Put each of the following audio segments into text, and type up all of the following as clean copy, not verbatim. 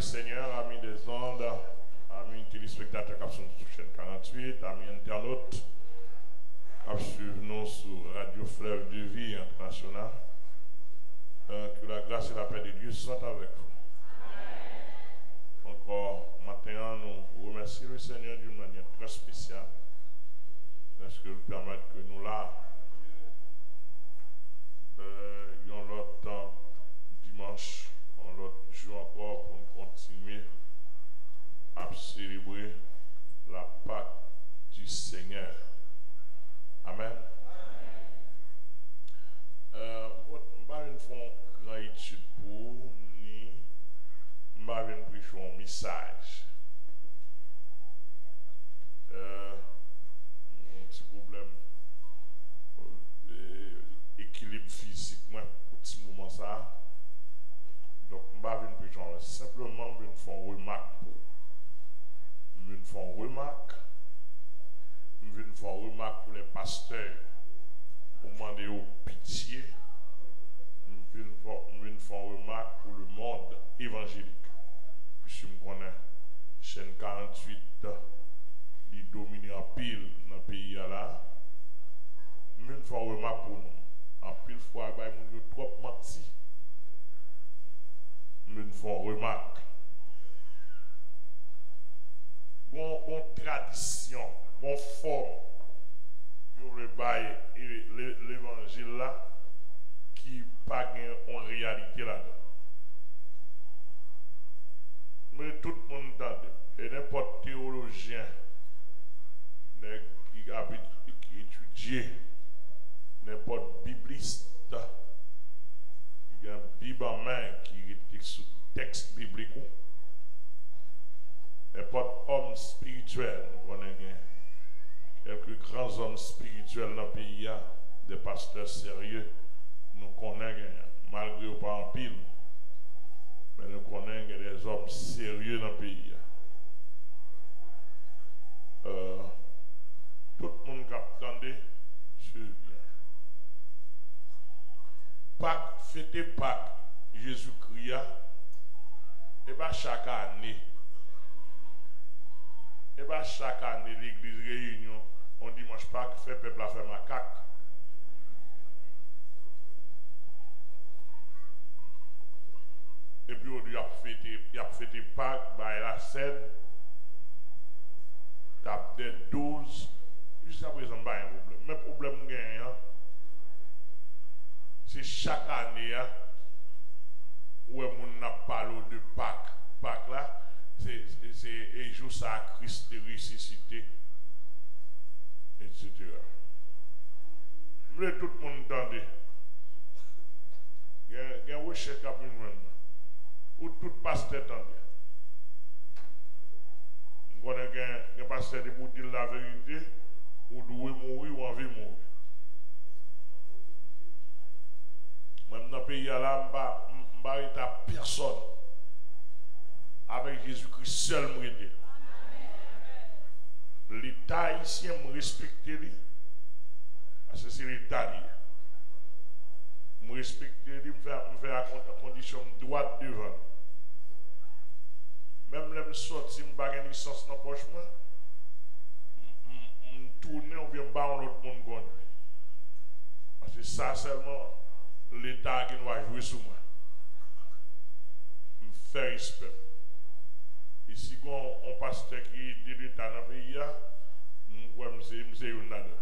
Seigneur, amis des ondes, amis téléspectateurs qui sont sur chaîne 48, amis internautes qui suivent nous sur Radio Fleuve de Vie International. Que la grâce et la paix de Dieu soient avec vous. Encore maintenant, nous remercions le Seigneur d'une manière très spéciale parce que nous permettre que nous là, l'autre dimanche, l'autre jour encore pour nous continuer à célébrer la Pâque du Seigneur. Amen. Je ne fais pas grande étude pour ni je ne prêcher un message. Un petit problème équilibre physique moi pour petit moment ça. Donc je ne vais pas prêcher simplement je fais une remarque pour les pasteurs pour demander aux pitié. Une remarque pour le monde évangélique. Puisque je connais chaîne 48 qui domine en pile dans le pays là. Une remarque pour nous. En pile fois, il y a trop menti. Une remarque. Bonne tradition, bonne forme pour l'évangile là. Qui pas en réalité là-dedans. Mais tout le monde entend. Et n'importe théologien qui étudie, n'importe bibliste, qui a un Bible en main qui est sous texte biblique, n'importe homme spirituel, on a quelques grands hommes spirituels dans le pays, des pasteurs sérieux. Nous connaissons, malgré ou pas en pile, mais nous connaissons des hommes sérieux dans le pays. Tout le monde qui attendait, c'est bien. Pâques, fêter Pâques, Jésus-Christ, et bien chaque année, l'église réunion, on dimanche Pâques, fait peuple à faire macaque. Et puis on a fêté Pâques, la scène, tape des 12, jusqu'à présent, il y a un problème. Mais le problème, c'est chaque année, où on a parlé de Pâques. Pâques là, c'est un jour ça à Christ de ressuscité, etc. Mais tout le monde entendait. Il y a un recherche qui a pu nous ou tout pasteur tendait. On connaît un pasteur qui pour dire la vérité, ou doit mourir ou envie mourir. Même dans le pays là, je ne vais pas personne. Avec Jésus-Christ seul, l'État haïtien me respecte lui. Parce que c'est l'État lié. Je respecte lui, me fait la condition de droite devant. Même les je sorti, je n'ai pas une licence dans le poche, je tourne ou bien je vais l'autre monde conduire. Parce que ça seulement, l'État qui doit jouer sur moi. Je fais respect. Et si on pasteur qui est de l'État dans le pays, je suis un nada.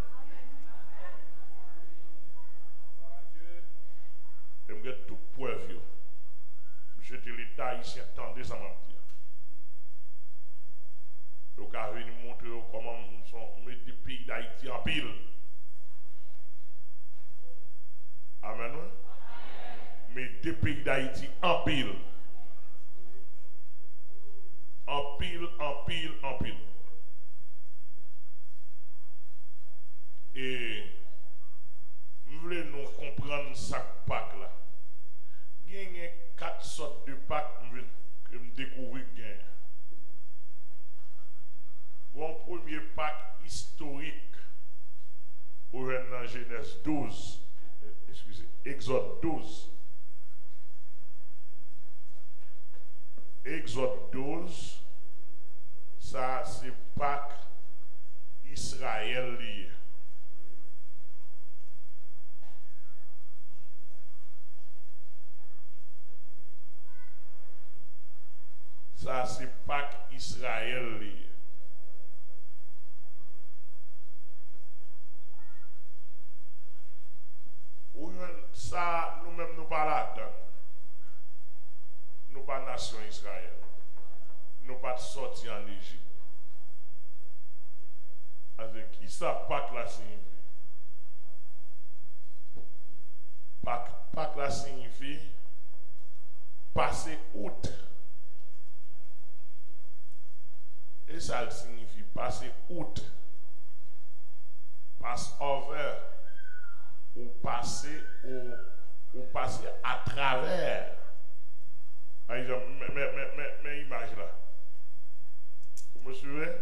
Et je tout preuve. Je te l'État ici, attendez ça mentir. Donc, à venir montrer comment nous sommes des pays d'Haïti en pile. Amen. Mais des pays d'Haïti en pile. En pile, en pile, en pile. Et nous voulons nous comprendre ça Pâques là. Il y a 4 sortes de Pâques que je découvre. Bon premier Pâques historique au Genèse 12, excusez, Exode 12. Exode 12, ça c'est Pâques Israël lié. Ça c'est Pâques Israël lié. Ça, nous-mêmes, nous pas là-dedans. Nous pas nation Israël. Nous pas sortis en Égypte. Avec qui ça Pâques là signifie? Pâques là signifie passer août. Et ça signifie passer août. Pass over. Ou passer à travers. Mais image là. Vous me suivez?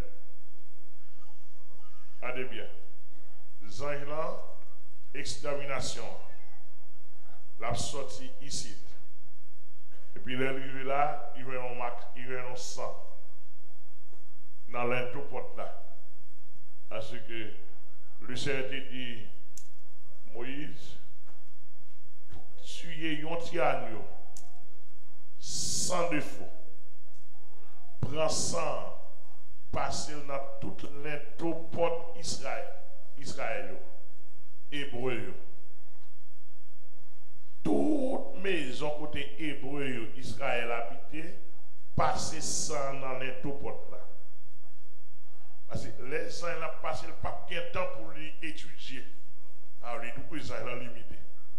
Allez bien. Zahlan, extermination. La sortie ici. Et puis l'arrivée là, il y a un sang. Dans l'intopote là. Parce que le Seigneur dit, Moïse, tuer un petit agneau sans défaut. Prends sang, passez dans toute l'intopote Israël, hébreu. Toute maison côté hébreu, Israël habité, passez sang dans l'intopote là. Parce que les gens là passé le pas de temps pour lui étudier. Alors, les deux Israël ont limité.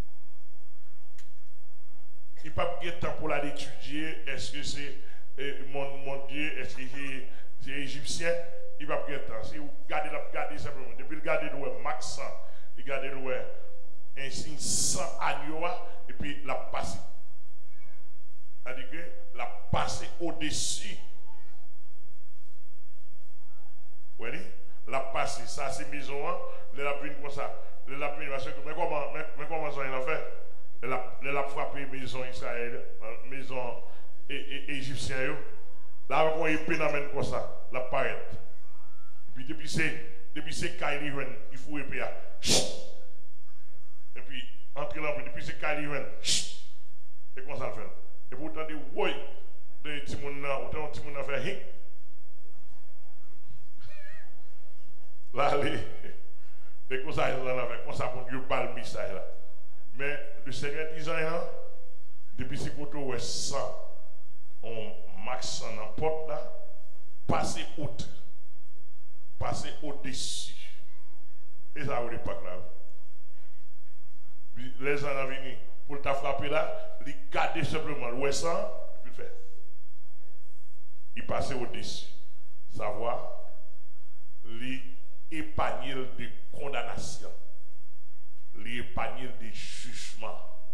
Il n'y a pas de temps pour l'étudier. Est-ce que c'est mon Dieu? Est-ce que c'est égyptien? Il n'y a pas de temps. Si vous regardez simplement, depuis le garder le max 100, il garde le un signe 100 agneaux, et puis la passe. C'est-à-dire que la passe au-dessus. Vous voyez? La passe, ça c'est maison, les la comme ça. Mais comment ça il a fait? Elle a frappé maison Israël, maison égyptienne. Là, on a une phénomène comme ça, la paraît. Puis depuis c'est Kylie, il faut épée. Et puis, entre là, depuis c'est Kylie, et comment ça le fait? Et pourtant, des oui, des petits mouns, autant de petits mouns fait hing. Là, et comme ça, comme ça, mon Dieu, parle le message là. Mais le Seigneur disant, depuis ce côté où est 100, on max en porte là, passer haute, passer au-dessus. Et ça, vous n'est pas grave. Les gens ont venu pour t'a frapper là, ils gardent simplement le 100, puis fait. Il passe au-dessus. Savoir, les épargner de condamnation, l'épargner de jugement.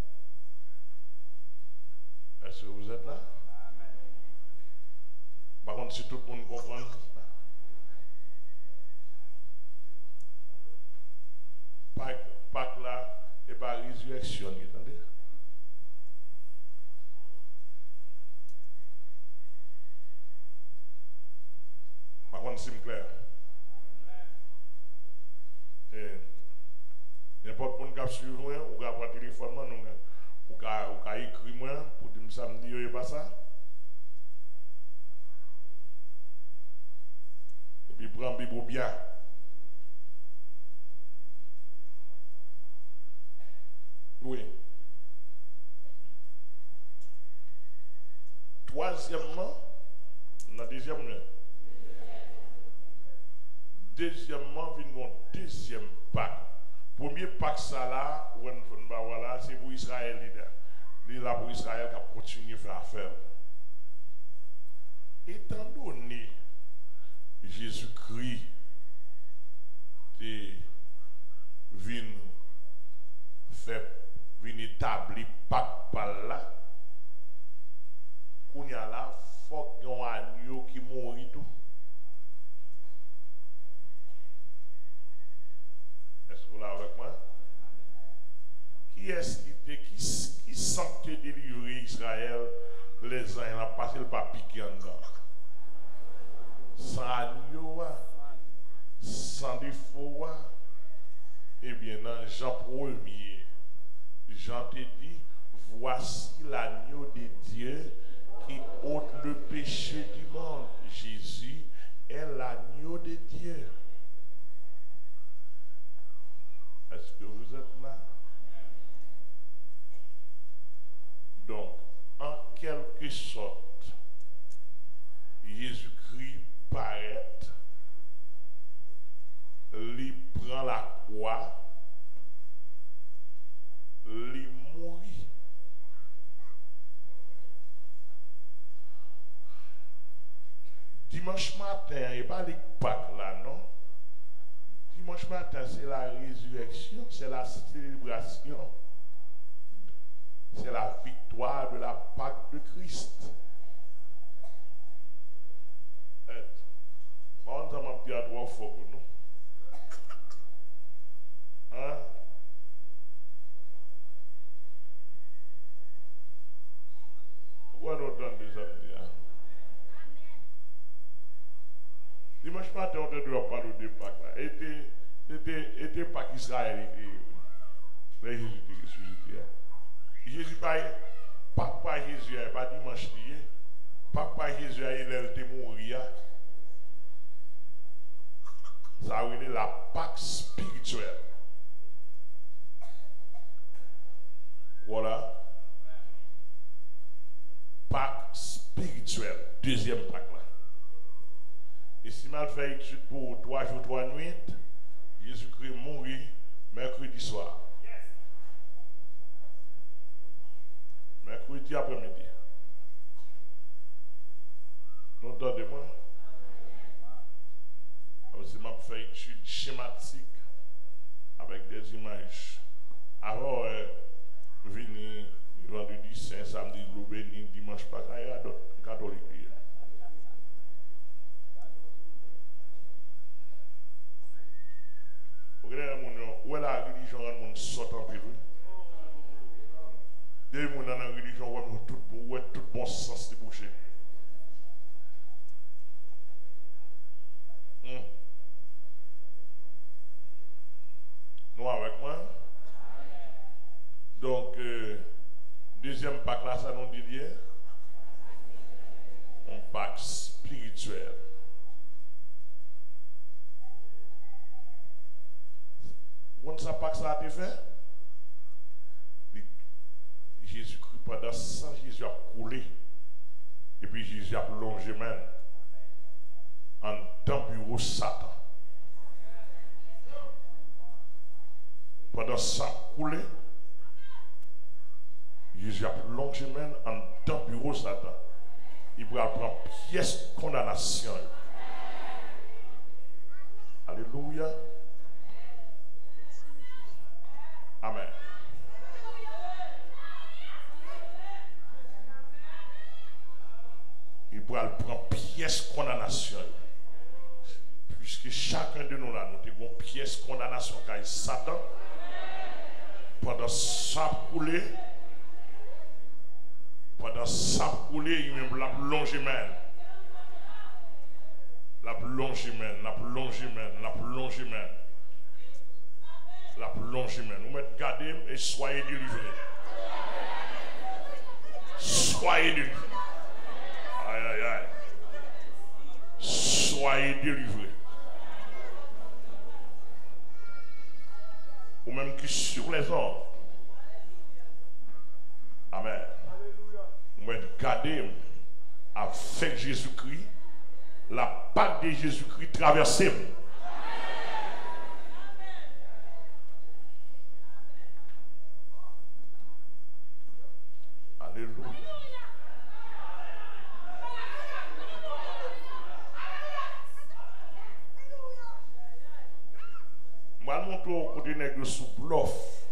Est-ce que vous êtes là? Amen. Par contre, si tout le monde comprend, Pâques là, et pas résurrection, vous entendez? Par contre, c'est clair. N'importe qui a suivi moi, ou a pas téléphone, ou a écrit moi pour dire samedi, il n'y a pas ça. Et puis prends la Bible bien. Oui. Troisièmement, la deuxième. Deuxièmement, vient mon deuxième Pâques. Premier Pâques, ça là, c'est pour Israël. Il est là pour Israël qui a continué à faire affaire. Étant donné Jésus-Christ vient établir Pâques par là, il y a là, il faut qu'il y ait un agneau qui mourit tout. Là avec moi. Qui est-ce qui sent délivrer Israël les ans, il a passé le papier qui en dedans. Sans agneau, sans défaut, eh bien, dans Jean 1er, Jean te dit, voici l'agneau de Dieu qui ôte le péché du monde. Jésus est l'agneau de Dieu. Est-ce que vous êtes là? Donc, en quelque sorte, Jésus-Christ paraît, il prend la croix, il mourit. Dimanche matin, il n'y a pas de Pâques là, non? Dimanche matin, c'est la résurrection, c'est la célébration, c'est la victoire de la Pâque de Christ. On va me dire à droit fort, non? Hein? Pourquoi nous donne des hommes? Dimanche matin, on ne doit pas parler de Pâques. Était Pâques Israël. Jésus ressuscité. Jésus pas Jésus, pas dimanche lié. Pas Jésus, il était mort. Ça veut dire la Pâque spirituelle. Voilà. Pâque spirituelle. Deuxième Pâque là. Et si mal fait étude pour 3 jours, 3 nuits, Jésus-Christ mourit mercredi soir. Mercredi après-midi. Nous entendez-moi? C'est m'a fait étude schématique avec des images. Alors, venir vendredi saint, samedi, béni, dimanche pas, il y a d'autres catholiques. Où est la religion, le monde sort en pile. Dès que dans la religion, où est tout bon sens de boucher. Nous avec moi. Donc, deuxième Pâques là, ça nous dit bien. Un Pâques spirituel. Quand ça Pâques ça a été fait, Jésus-Christ pendant 100 Jésus a coulé. Et puis Jésus a plongé même en dans le bureau Satan. Pendant ça coulé, Jésus a plongé même en dans le bureau Satan. Il va prendre pièce de condamnation. Alléluia. Amen. Il va prendre pièce de condamnation. Puisque chacun de nous là, nous avons une pièce de condamnation car Satan, pendant ça coulé, il même la plongé même. La plongé même. Vous mettez garder et soyez délivrés. Soyez délivrés. Aïe, aïe, aïe. Soyez délivrés. Ou même qui sur les ordres. Amen. Vous mettez garder avec Jésus-Christ, la Pâque de Jésus-Christ traversée. Alléluia. Moi, je montre au côté nègre sous bluff.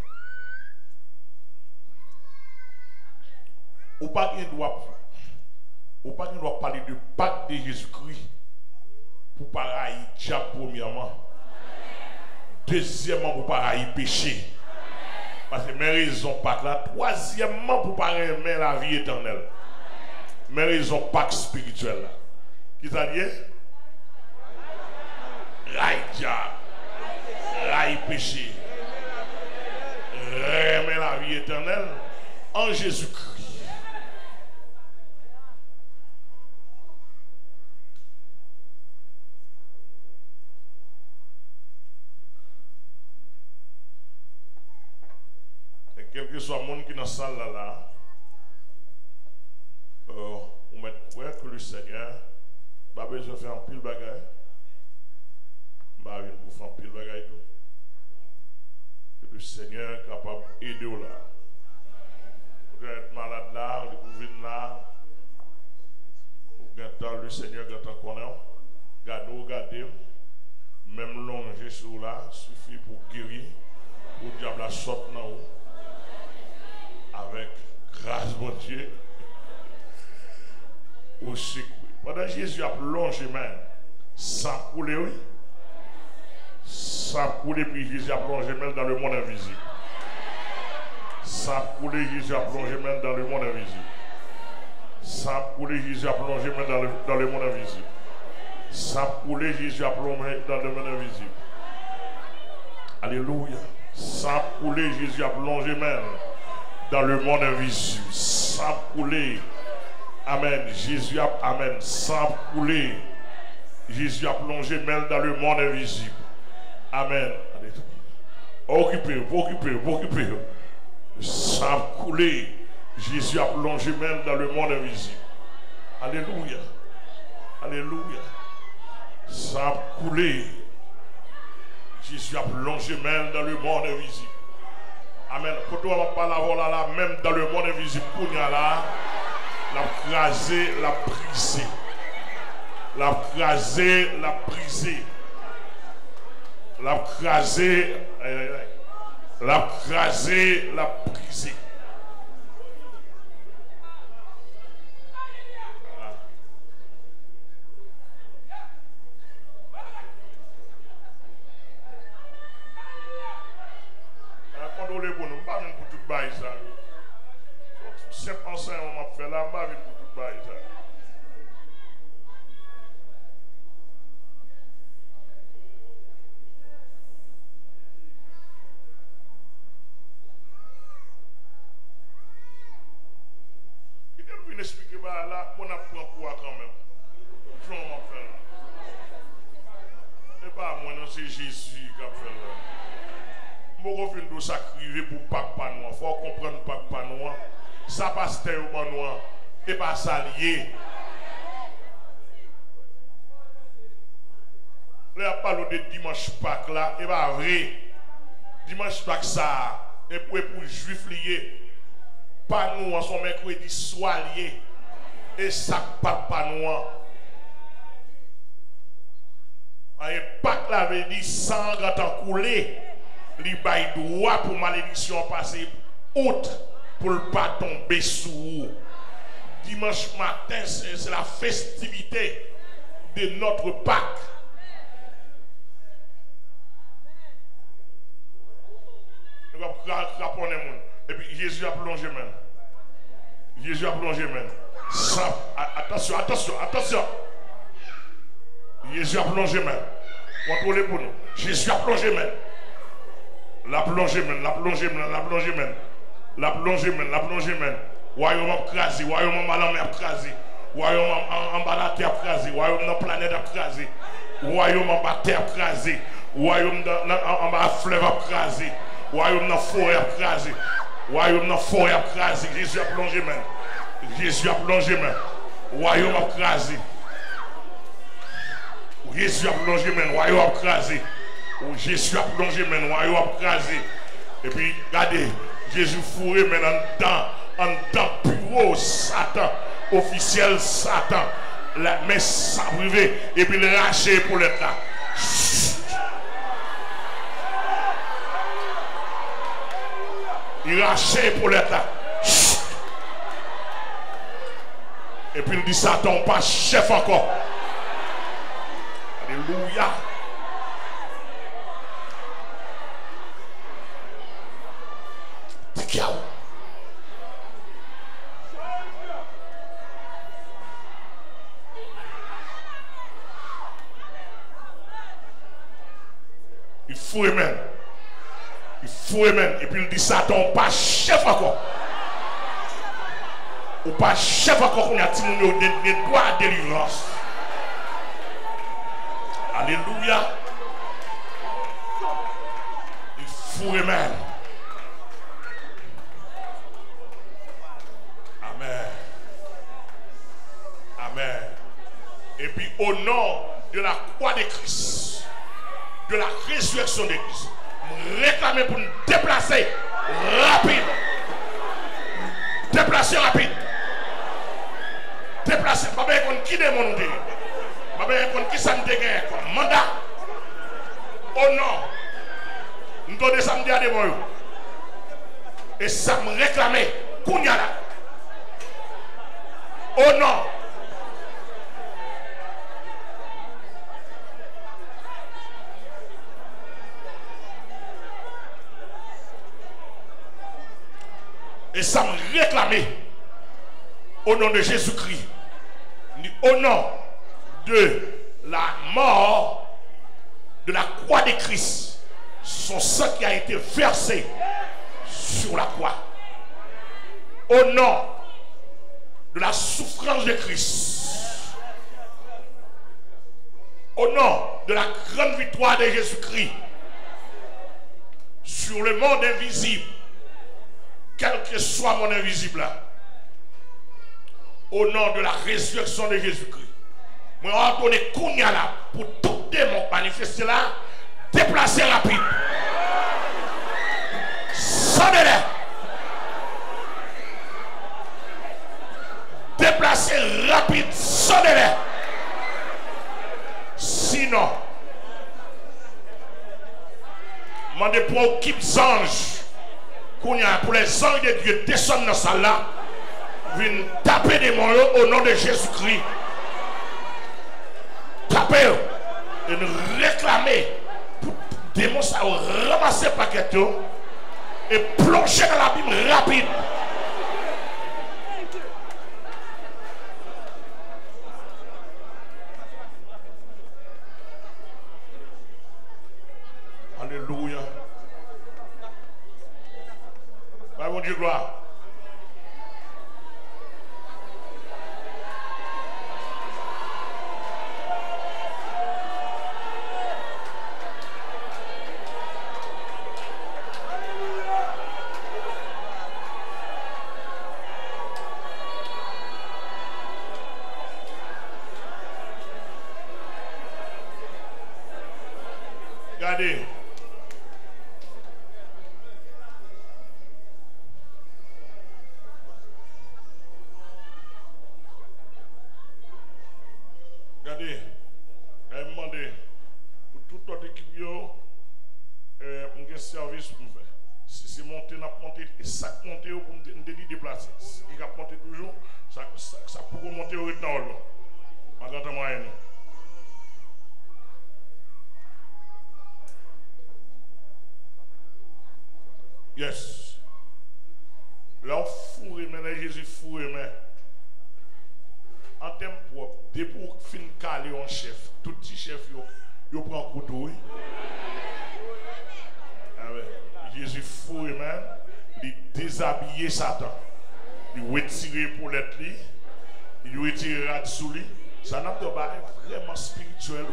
Ou pas qu'il doit parler de Pâque de Jésus-Christ pour pareil diable premièrement. Deuxièmement pour pareil péché. Parce que mes raisons Pâques là. Troisièmement pour pareil aimer la vie éternelle. Mais ils ont Pâques spirituel là. Qui t'a dit? Raï diable, raï péché, remet la vie éternelle en Jésus-Christ. Et quel que soit le monde qui est dans la salle là, on met croire que le Seigneur n'a pas besoin de faire un pile bagaille. Bah, pour faire un pile bagaille tout. Que le Seigneur est capable d'aider là. Vous êtes malade là, vous venez là. Vous êtes le Seigneur qui est en connaissant. Regardez, même longer sur là, suffit pour guérir. Pour le diable la sorte dans haut. Avec grâce, mon Dieu. Aussi, pendant que Jésus a plongé même, sans couler, oui. Sans couler, puis Jésus a plongé même dans le monde invisible. Sans couler, Jésus a plongé même dans le monde invisible. Sans couler, Jésus a plongé même dans le monde invisible. Sans couler, Jésus a plongé dans le monde invisible. Alléluia. Sans couler, Jésus a plongé même dans le monde invisible. Sans couler. Amen. Jésus a, amen. Sans couler, Jésus a plongé même dans le monde invisible. Amen. Occupez. Sans couler, Jésus a plongé même dans le monde invisible. Alléluia. Alléluia. Sans couler, Jésus a plongé même dans le monde invisible. Amen. Quand on va parler là, même dans le monde invisible, qu'on y a là. La craser, la briser. La craser, la briser. La craser, la craser, la briser. Quand on est bon, on ne pas pour tout bail ça. C'est pas ça on m'a fait là, ma vie pour tout bail ça. Il devrait expliquer là, on apprend quoi quand même. Je m'en fais là. Et pas moi non, c'est Jésus qui a fait là. Moi je viens de sacrifier pour Pâques pas noir. Faut comprendre Pâques pas noir. Ça passe au pas noir et pas s'allier. Là, on parle de dimanche Pâques là, et pas vrai. Dimanche Pâques ça, et pour juif lié. Pas nous, son mercredi soir lié. Et ça pas noir. Et Pâques là veut dire sang quand coulé. Li bay droit pour malédiction passer autre pour ne pas tomber sous vous. Dimanche matin, c'est la festivité de notre Pâques. Et puis Jésus a plongé même. Jésus a plongé même. Attention. Jésus a plongé même. Contrôlez pour nous. Jésus a plongé même. La plongée même. Royaume crasé, royaume malam crasé, royaume en bas la terre crasé, royaume dans la planète crasé, royaume en bas terre crasé, royaume en bas fleuve crasé, royaume dans forêt crasé, royaume dans forêt crasé. Jésus a plongé même. Royaume crasé. Jésus a plongé même. Royaume crasé. Jésus a plongé même. Royaume crasé. Et puis regardez, Jésus fourré maintenant en temps bureau Satan, officiel Satan, la messe privée, et puis le raché pour le temps. Il raché pour le temps. Et puis il dit Satan, pas chef encore. Alléluia. Il faut amen. Il faut amen. Et puis il dit Satan, pas chef encore. Ou pas chef encore qu'on a dit des droits à délivrance. Alléluia. Il faut amen. Amen. Amen. Et puis au nom de la croix de Christ, de la résurrection de Christ, réclamer pour nous déplacer rapide. Déplacer rapide. Déplacer. Pas bien qu'on qui démon nous. Pas bien qu'on qui ça nous dégaine comme mandat. Au nom. Nous donnons samedi à des mots. Et ça me réclamer. Kounya là. Au nom. Et ça me réclamer au nom de Jésus-Christ, au nom de la mort de la croix de Christ, son sang qui a été versé sur la croix, au nom de la souffrance de Christ, au nom de la grande victoire de Jésus-Christ sur le monde invisible, quel que soit mon invisible là, au nom de la résurrection de Jésus-Christ, moi ordonne Kounia là pour tout démon manifesté là, déplacer rapide. Sonnez-les. Déplacer rapide, sonnez-les. Sinon, demandez pour équipe anges. Pour les anges de Dieu descendent dans ça là, viennent taper des mots au nom de Jésus-Christ. Taper et nous réclamer pour démons ça ramasser paquet et plonger dans l'abîme rapide. Alléluia. Mon Dieu, gloire. Regardez. Regardez, elle m'a demandé pour toute notre équipe, un service pour me faire. Si c'est monté, on a monté, et ça monté pour me déplacer. Si il a monté toujours, ça pourrait monter au rythme. Je ne sais pas. Yes. Là, on fourre, mais Jésus fourre, mais. En termes propres, dès pour fin caler un chef, tout petit chef, il prend un couteau. Jésus fou même, il déshabille Satan, il retire pour l'être, il retire sous lui. Ça n'a pas vraiment spirituel.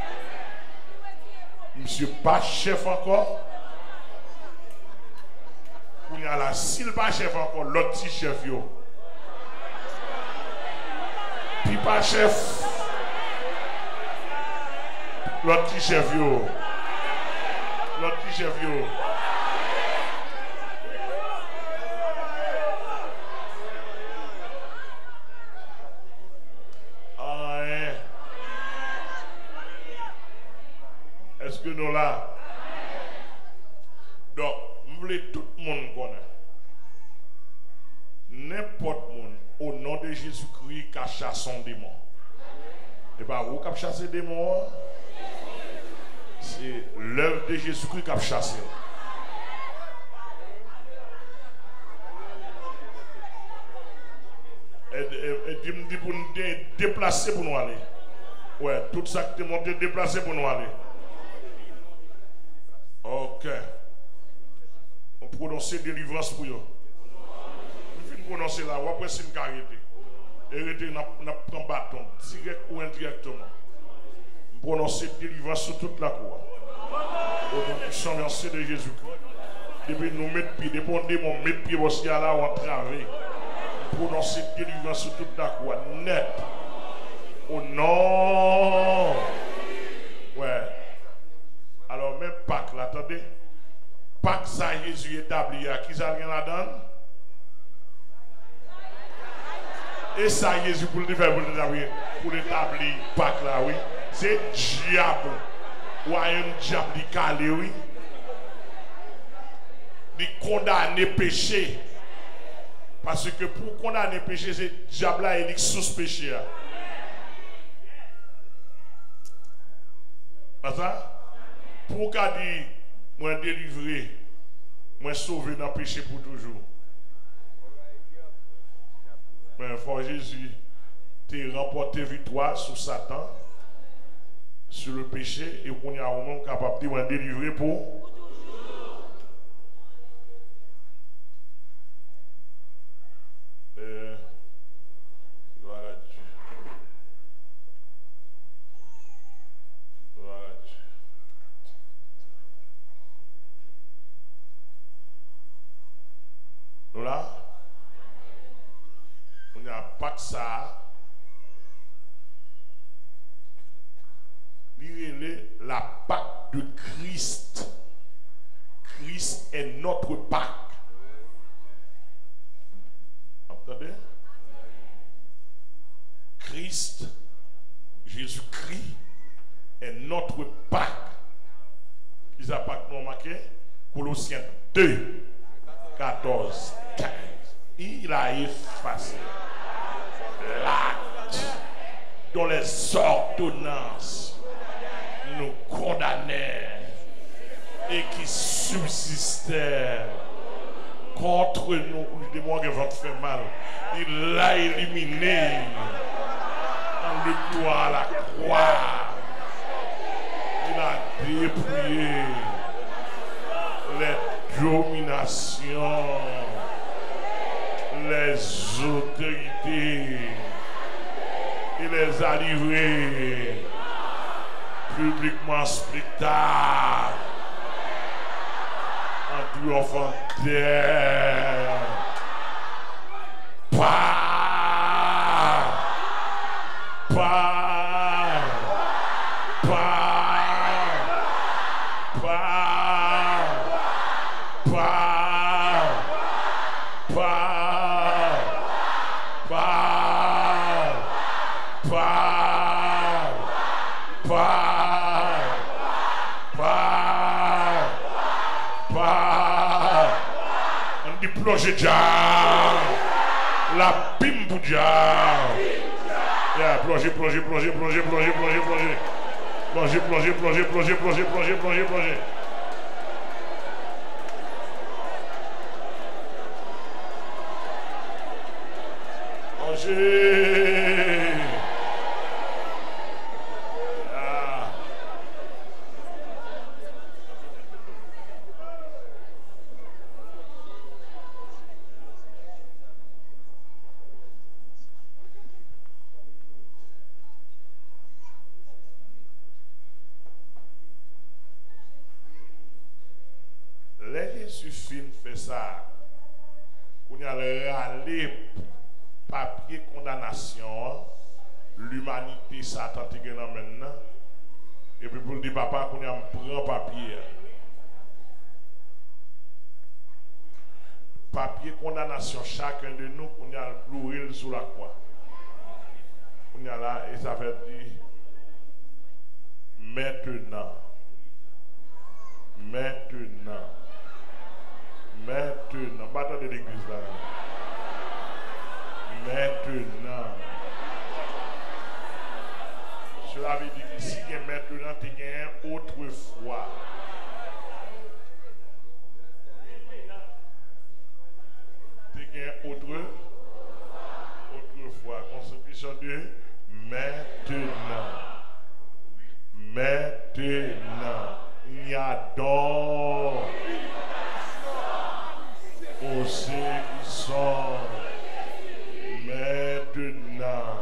Monsieur pas chef encore. Il y a la s'il pas chef encore, l'autre petit chef yo. Puis pas chef. L'autre petit chef yo. L'autre petit chef yo. Est-ce que nous là? Donc, vous voulez tout le monde connaître. N'importe monde au nom de Jésus-Christ qui a chassé un démon. Et pas vous qui avez chassé des démons. C'est l'œuvre de Jésus-Christ qui a chassé. Et dit pour nous déplacer pour nous aller. Ouais, tout ça qui est monté déplacer pour nous aller. prononcer délivrance pour eux. Je viens prononcer là, ou après c'est une carité. Et on prend bâton, direct ou indirectement. Prononcer délivrance sur toute la cour. Au nom puissant merci de Jésus-Christ. Depuis nous mettre pied, depuis mon mettre pied aussi là, on travaille. Prononcer délivrance sur toute la cour. Net. Au nom. Ouais. Alors même Pâques là, attendez. Pâques ça Jésus établi à qui ça vient là-dedans? Et ça Jésus pour le faire pour établir Pâques là, oui. C'est diable. Ou un diable qui calé, oui. Il condamne péché. Parce que pour condamner péché, c'est diable là, il est sous péché. Pas ça? Pour qu'à dire, moi délivré, moi sauvé dans le péché pour toujours. Mais faut Jésus te remporté victoire sur Satan, sur le péché, et qu'on y a un homme capable de moi délivrer pour toujours. Voilà. Nous là, on n'a pas que ça. Lisez la Pâque de Christ. Christ est notre Pâque. Entendez? Christ, Jésus-Christ est notre Pâque. Ils a Pâque non marqué? Colossiens 2, 14, 15. Il a effacé l'acte dont les ordonnances nous condamnaient et qui subsistaient contre nous. Dis-moi que votre fait mal. Il l'a éliminé en le clouant à la croix. Il a dépouillé les dominations, les autorités. Il les a livrés publiquement spectacle en triomphant d'elle. Plongez diable, la bim pour diable. Plongez. Fait ça, on y a râlé papier condamnation, l'humanité Satan te gagne maintenant, et puis pour le dire papa qu'on y a prend papier condamnation chacun de nous qu'on y a brûlé sous la croix, on y a là et ça veut dire maintenant. Maintenant, bâton de l'église là. Maintenant. Cela veut dire que si il y a maintenant, tu as autrefois. Tu as autrefois. Constitution de maintenant. Il y a donc aux saints qui sont maintenant.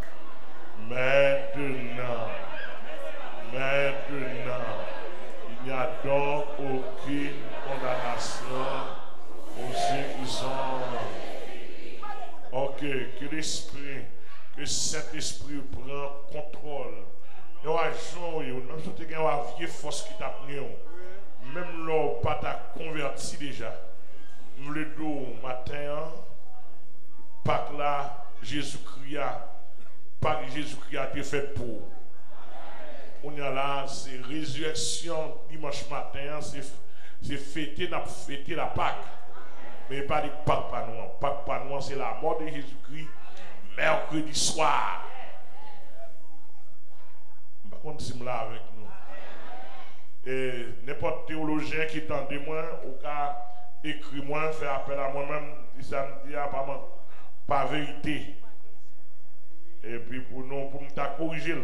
Il n'y a donc aucune condamnation aux ceux qui sont. Ok, que l'esprit, que cet esprit prend contrôle. Et on a joué, même si tu as une vieille force qui t'a pris, même là, pas t'a converti déjà. Le dos matin, Pâques là, Jésus-Christ a été fait pour. On est là, c'est résurrection dimanche matin, c'est fêter la Pâques. Mais pas de Pâques pas noir. Pâques pas noir, c'est la mort de Jésus-Christ, mercredi soir. Par contre, c'est là avec nous. Et n'importe théologien qui tente de moi, ou cas écrit moi, fait appel à moi-même, ça me dit pas vérité. Et puis pour nous corriger.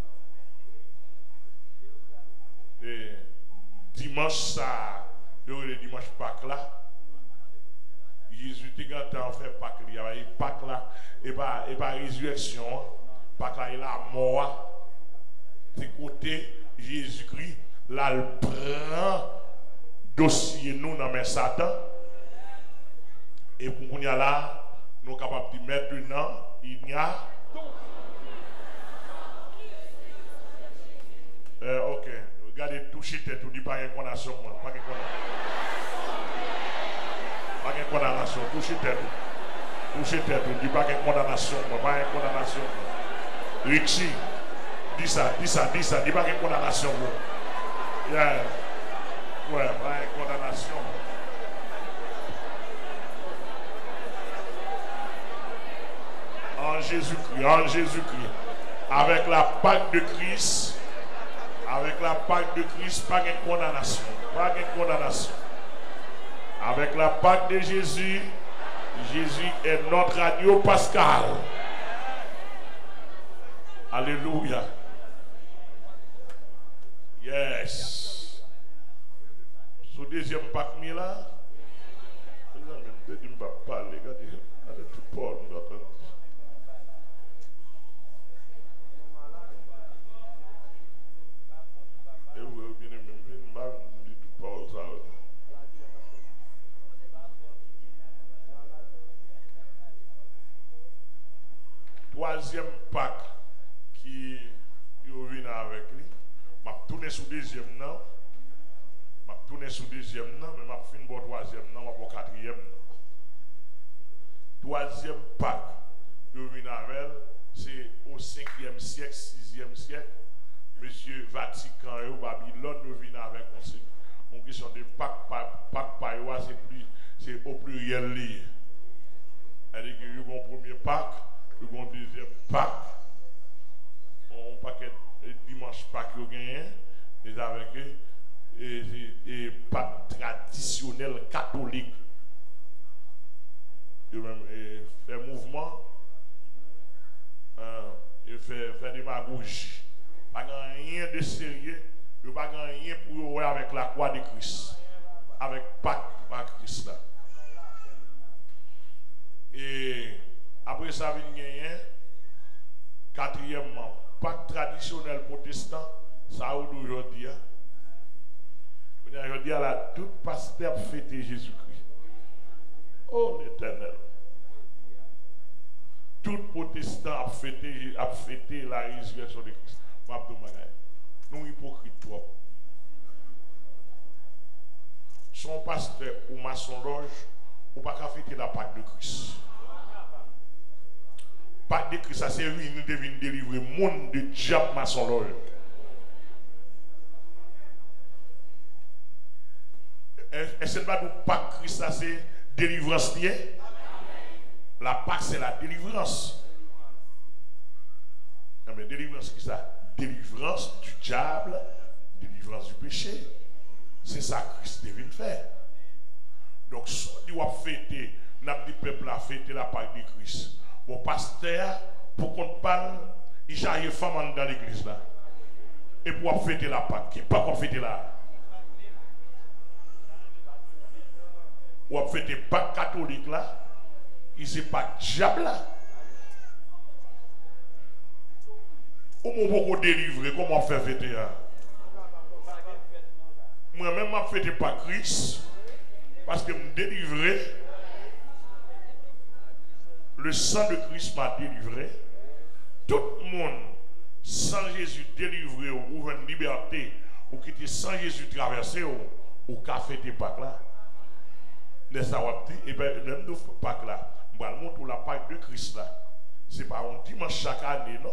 Et dimanche ça, le dimanche Pâques là, Jésus a fait Pâques, il y a Pâques là, et pas résurrection, Pâques là, il a mort. C'est côté Jésus-Christ, là, il prend dossier nous dans mes Satan. Et pour qu'on y a là, nous sommes capables de mettre maintenant, il y a. Ok, regardez, touchez tête, vous dites pas une condamnation, pas une condamnation, touchez tête, vous dites pas une condamnation, pas une condamnation. Richie, dis ça, dis pas une condamnation. Yeah. Ouais, pas une condamnation. En Jésus-Christ, avec la Pâque de Christ, pas de condamnation, Avec la Pâque de Jésus, Jésus est notre agneau pascal. Alléluia. Yes. Sous deuxième Pâque là, je ne vais pas parler, regardez tout Paul nous attend. Troisième Pâque qui vient avec lui, je vais tourner sur deuxième nom, mais je vais finir pour troisième nom, pour quatrième nom. Troisième Pâque qui vient avec, c'est au 5e siècle, 6e siècle. Monsieur Vatican et Babylone vient avec une question de Pâques, c'est au pluriel lié. C'est-à-dire qu'il y a un premier Pâques, il y a un deuxième Pâques, un paquet dimanche Pâques gagné, et avec et Pâques traditionnel catholique. Il fait mouvement, il fait démagogie. Il n'y a rien de sérieux, il n'y a rien pour voir avec la croix de Christ, avec Pâques par Christ là. Et après ça, il y a quatrièmement, Pâques traditionnel protestant, ça aujourd'hui. Aujourd'hui, tout pasteur fêter Jésus-Christ. Oh l'Éternel. Tout protestant a fêté la résurrection de Christ. Nous hypocrites trop. Son pasteur ou maçon loge, ou pas qu'à fêter la Pâque de Christ. Pâque de Christ, ça c'est lui, nous devons délivrer le monde de diable maçon loge. Est-ce que pas nous Pâque Christ, ça c'est délivrance liée? La Pâque c'est la délivrance. Non mais délivrance qui ça? Délivrance du diable, délivrance du péché. C'est ça que Christ devait faire. Donc, si on doit fêter, notre peuple a fêté la Pâque de Christ. Mon pasteur, pour qu'on parle, il y a une femme dans l'église là. Et pour fêter la Pâque, qui n'est pas pour fêter là. ou a fait des Pâques catholiques là, il c'est pas diable là. Comment beaucoup délivrer, comment faire fêter là? Moi-même, je ne fête pas Christ parce que me délivrer. Le sang de Christ m'a délivré. Tout le monde, sans Jésus délivré ou une liberté, ou qui était sans Jésus traversé, ou qu'a fêté Pâques là. Mais ça va dire, et bien, même nous Pâques là, je vais montrer la Pâques de Christ là. Ce n'est pas un dimanche chaque année, non?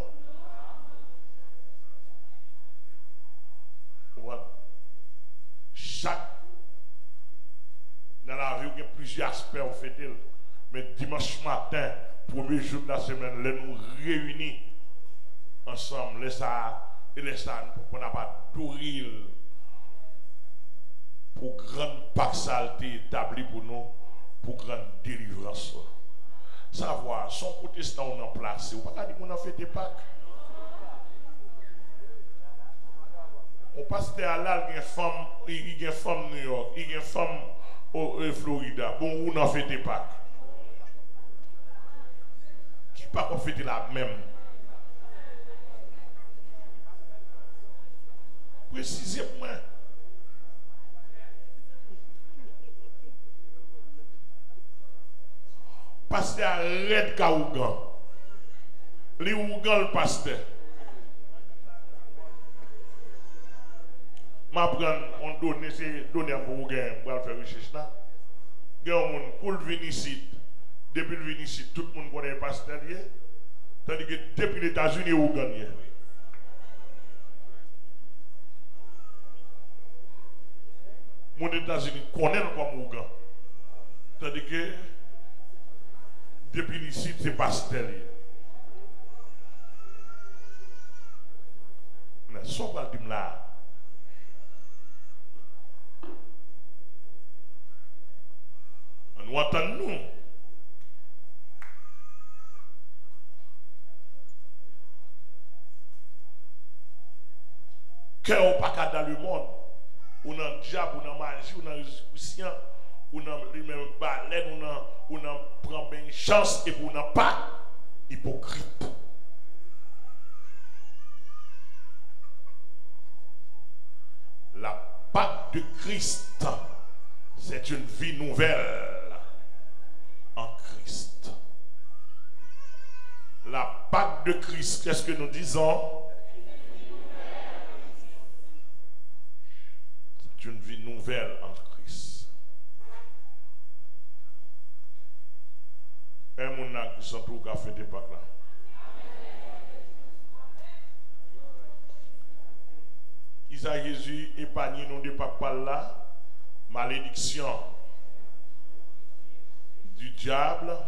Chaque dans la vie, il y a plusieurs aspects au fait. Mais dimanche matin, premier jour de la semaine, nous réunis ensemble, laisse ça, pour qu'on n'a pas d'ouril pour grande Pâques saleté établie pour nous, pour grande délivrance. Savoir, son protestant on en place, ou pas dire qu'on a fait des Pâques. On passe à là, il y a une femme New York, il y a une femme au Florida. Bon, on a fait des Pâques. Qui pas qu'on fait la même? Précisément. Pasteur Red Kaougan. Les Ougan le pasteur. On donne, c'est donner un pour faire recherche là. Il y a un monde qui vient ici. Depuis le vient ici, tout le monde connaît le pasteur. Tandis que depuis les États-Unis, on gagne. Mon États-Unis connaît comme Ougan. Tandis que depuis ici, c'est pasteur. Mais ça va dire là. Nous entendons. Qu'est-ce pas dans le monde? On a un diable, on a magie, on a un christian, on a lui-même baleine, on a prend bien chance et on n'a pas hypocrite. La Pâque de Christ, c'est une vie nouvelle. En Christ. La Pâque de Christ, qu'est-ce que nous disons? C'est une vie nouvelle en Christ. Un monde qui sont tout à fait des Pâques là. Isa Jésus épargne nous de Pâques là, malédiction du diable,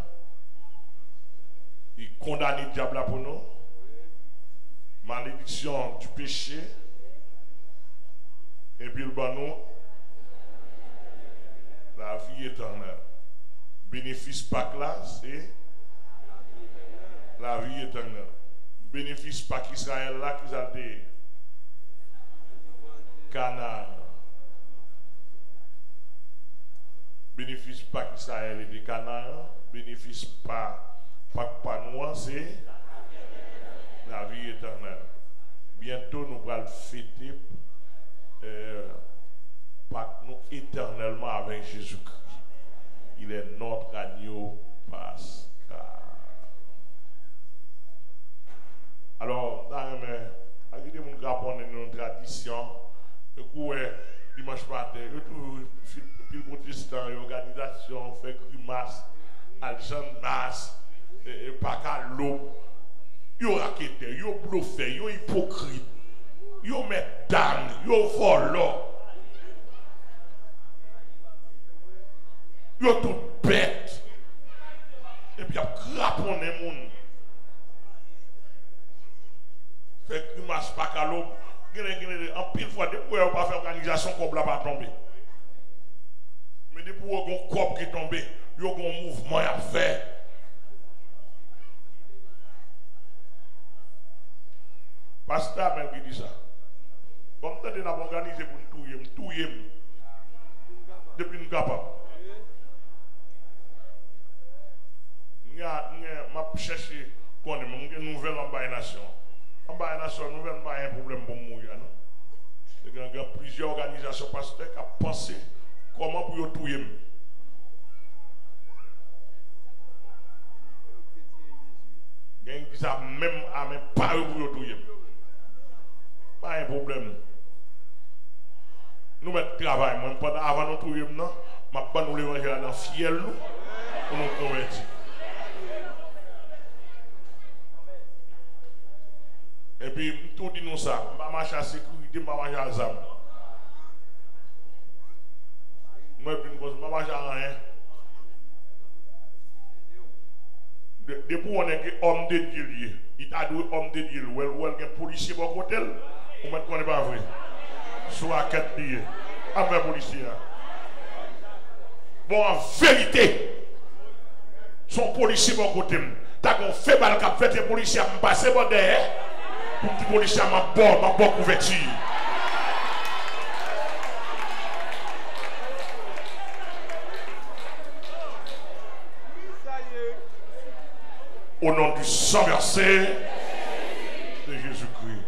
il condamne le diable pour nous, malédiction du péché, et puis le banon, la vie éternelle. Bénéfice Pâques là, c'est la vie éternelle. Bénéfice Pâques Israël là, qui a été Canaan. Bénéfice Pâques Israël et des Canaan, bénéfice Pâques noir, c'est la vie éternelle. Bientôt, nous allons fêter Pâques nous éternellement avec Jésus-Christ. Il est notre agneau pascal. Alors, dans les gens une tradition, le coup dimanche matin, le protestant, l'organisation fait grimace, Alexandre Masse, Pâques à l'eau. Yo raquette, yo bluffé, yo hypocrite, yo médane, yo volant, yo tout bête. Et puis, craponné moun. Fait grimace Pâques à l'eau. En pile fois, depuis on va faire organisation comme là va tomber. Mais depuis on a un corps qui est tombé, il y a un mouvement à faire. Pasteur même qui dit ça. Comme ça, on a organisé pour nous touiller. Depuis nous capables. chercher une nouvelle en bas nation. En bas nation, nouvelle pas un problème pour mourir. Il y a plusieurs organisations pasteurs qui ont pensé comment pour tout y il y a qui ça même à même pas pour tout y pas un problème. Nous mettons travail, moi pendant avant nous tout y non, m'a pas nous l'évangile dans fiel nous pour nous convertir. Et puis tout dit nous ça, je vais marcher à sécurité, je vais marcher à ZAM. Moi je ne vais marcher à rien. Depuis on est homme de Dieu, il a dit homme de Dieu, ou un policier pour côté, ou même qu'on n'est pas vrai. Soit 4 billets, après policier. Bon, en vérité, son policier pour côté, t'as qu'on fait mal cap fait les policiers me passer bon derrière, pour que les policiers m'a bon couverture. Au nom du sang versé de Jésus-Christ.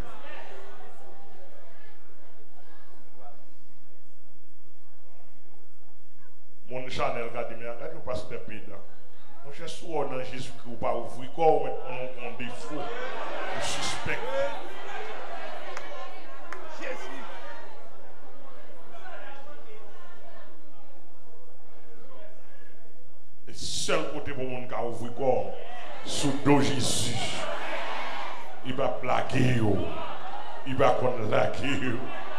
Mon Chanel a dit, mais regardez, vous passez des pédants. Mon cher, soit dans Jésus-Christ, ou pas ouvrir, quoi, on défaut, on suspecte. Le seul côté pour mon cas ouvrir, quoi, sous dos Jésus, il va plaquer, il va laquer.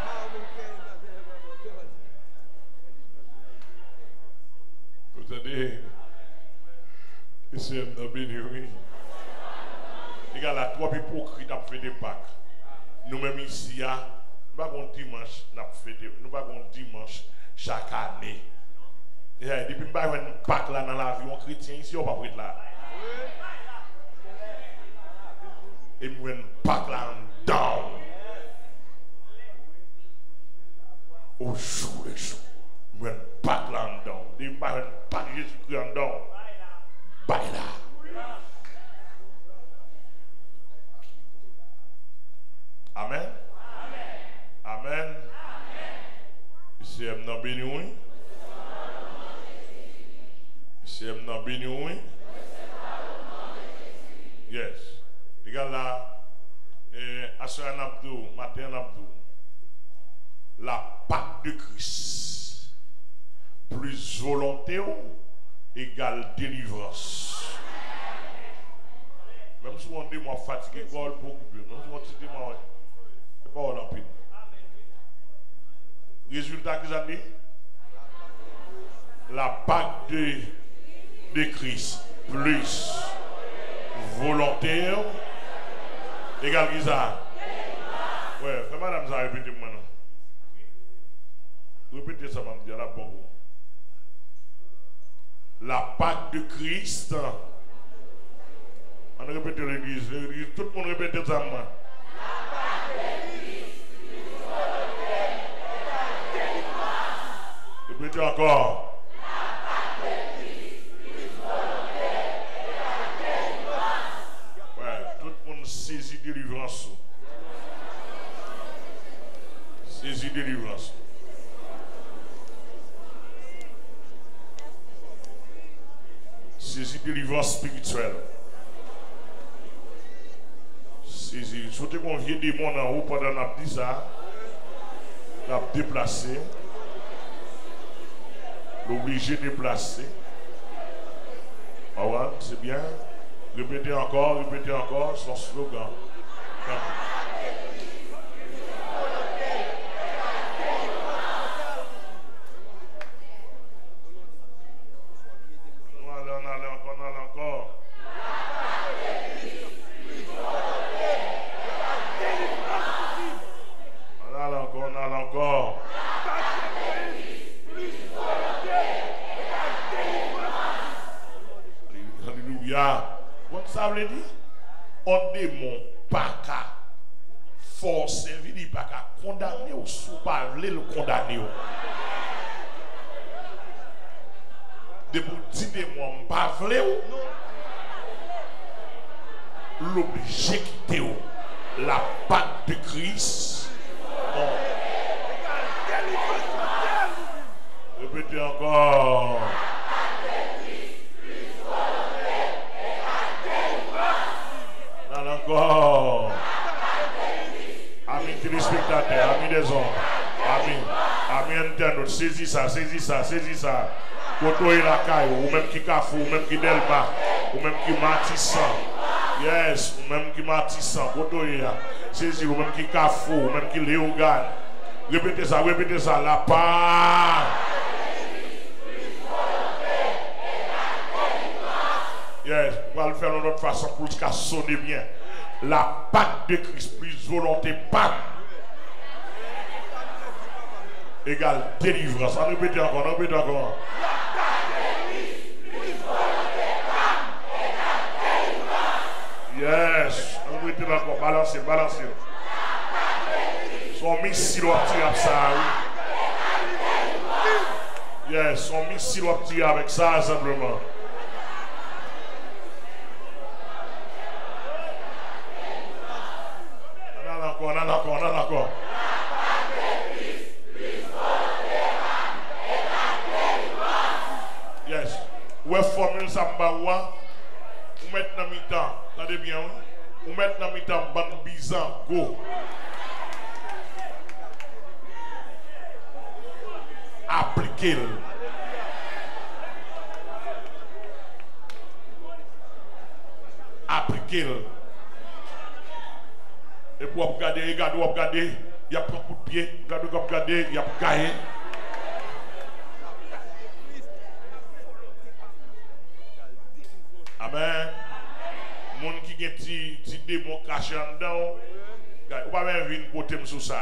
Vous savez, c'est un béni. Les gars, là, trois hypocrites ont fait des Pâques. Nous-mêmes ici, nous n'avons pas dimanche, nous n'avons dimanche chaque année. Et depuis que nous avons une Pâques là dans l'avion chrétien ici, on va pas là. Et nous avons une Pâques là en down. Au jour le jour. Nous avons une Pâques là en down. Nous avons une Pâques Jésus-Christ en down. Baila. Amen. Amen. C'est un nom béni, oui. C'est un nom béni, oui. Yes. Regarde là, Assoyan Abdou, Matin Abdou, la Pâque de Christ, plus volonté égale délivrance. Même si on dit moi fatigué, quoi, beaucoup plus. Même si on dit moi, c'est pas rapide. Résultat qu'ils ont dit, la Pâque de Christ, plus volontaire, égale qui ça? Ouais, fais madame ça, répétez maintenant. Répétez ça, madame, dit à la bonne. La Pâque de Christ. On répète l'église, tout le monde répète ça. La Pâque de Christ, répétez encore. Saisis délivrance. Saisis délivrance. Saisis délivrance spirituelle. Saisis. Surtout qu'on vient des mondes en haut pendant qu'on dit ça. On a déplacé. L'obligé de déplacer. Ah ouais, c'est bien. Répétez encore, son slogan. On allait encore. On allait encore. Alléluia. Ça veut dire, on démon pas qu'à forcer, il pas qu'à condamner ou sous parler le condamner. De vous dire démon pas vle ou l'obligé quitter la Pâque de Christ. Bon. Répétez encore. Non, encore. Amis téléspectateurs, amis des hommes, amis internautes, saisis ça. Koto et la caille, ou même qui Kafou, ou même qui Delma, ou même qui Matissan. Yes, ou même qui Matissan, Koto et la. Saisis, ou même qui Kafou, ou même qui Léogane. Répétez ça, la part. Yes, on va le faire de notre façon pour que ça sonne bien. La Pâque de Christ plus volonté Pâque égale délivrance. On répète encore. Yes, on répète encore. Balancez. Son missile va tirer avec ça. Oui. Yes, son missile va tirer avec ça simplement. On a encore. Yes. Où est formule Sambawa? Vous mettez dans mi-temps. Attendez bien. Vous mettez dans mi-temps. Ban bizan. Go. Appliquez-le. Et pour regarder, il y a pas de coup de pied, regarder, il y a gaillé. Amen. Les gens qui ont des démons cachés en dedans, on ne va pas même venir côté sous ça.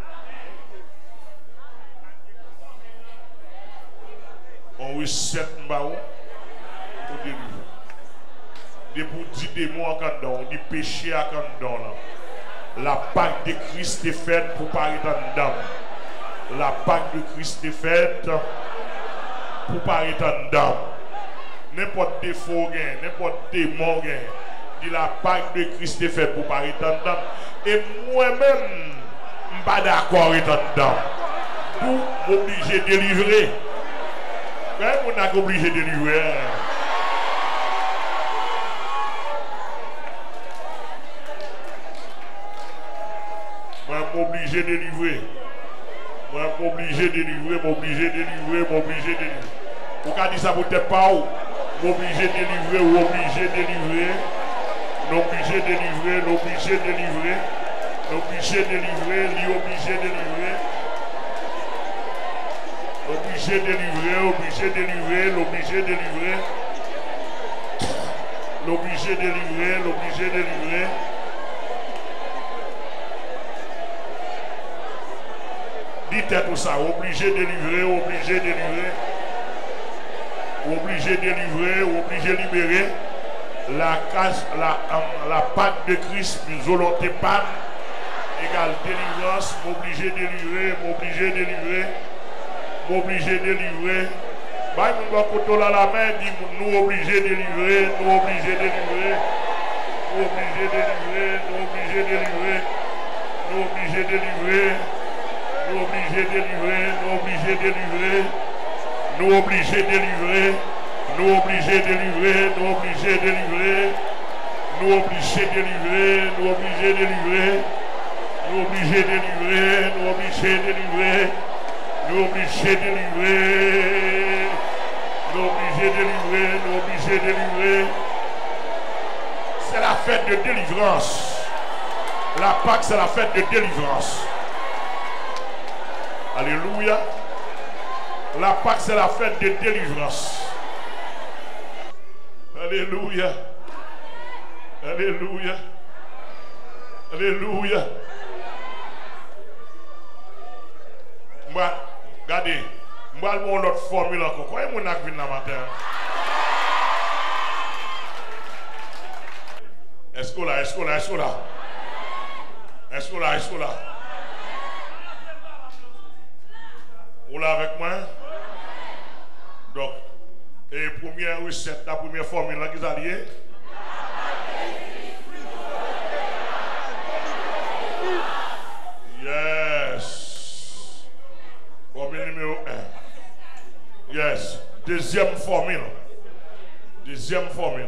On reset mbao au début. Des petits démons en dedans, des péchés en dedans. La Pâque de Christ est faite pour paraître en dedans. La Pâque de Christ est faite pour paraître en dedans. N'importe défaut, n'importe démon, dit la Pâque de Christ est faite pour paraître en dedans. Et moi-même, je ne suis pas d'accord avec en dedans. Pour m'obliger de délivrer. Quand on a obligé de délivrer. M'obligé de délivrer. M'obligé de délivrer. Vous pouvez dire ça pour peut-être pas où. M'obligé de délivrer ou obligé de délivrer. L'obligé de délivrer, l'obligé de délivrer. L'obligé de délivrer, l'obligé de délivrer. L'obligé de délivrer, obligé de délivrer, l'obligé de délivrer. L'obligé de délivrer, l'obligé de délivrer. Dites tout ça, obligé de délivrer, obligé de délivrer, obligé de délivrer, obligé de libérer. La Pâque de Christ, volonté Pâque, égale délivrance, obligé de délivrer, obligé de délivrer, obligé de délivrer. Bah, nous avons couteau à la main, dit nous obligés de délivrer, nous obligés de délivrer, nous obligés de délivrer, nous obligés de délivrer, nous obligés de délivrer. Nous obligés de livrer, nous obligés de livrer, nous obligés de livrer, nous obligés de livrer, nous obligés de livrer, nous obligés de livrer, nous obligés de livrer, nous obligés de livrer, nous obligés de livrer, nous obligés de livrer, nous obligés de livrer, nous obligés de livrer. C'est la fête de délivrance. La Pâque, c'est la fête de délivrance. Alléluia. La Pâque, c'est la fête de délivrance. Alléluia. Alléluia. Alléluia. Moi, regardez. Moi, je vais une autre formule encore. Comment est-ce que vous venez matin? Est-ce que là? Vous là avec moi? Donc, et première recette, la première formule là qu'ils allaient. Yes. Deuxième formule. Deuxième formule.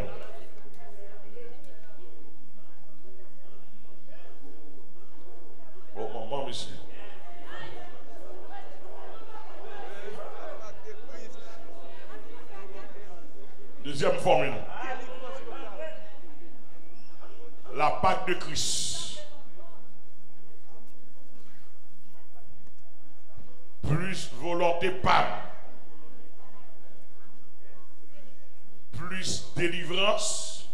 Oh, maman, monsieur. Deuxième formule. La Pâque de Christ. Plus volonté pas. Plus délivrance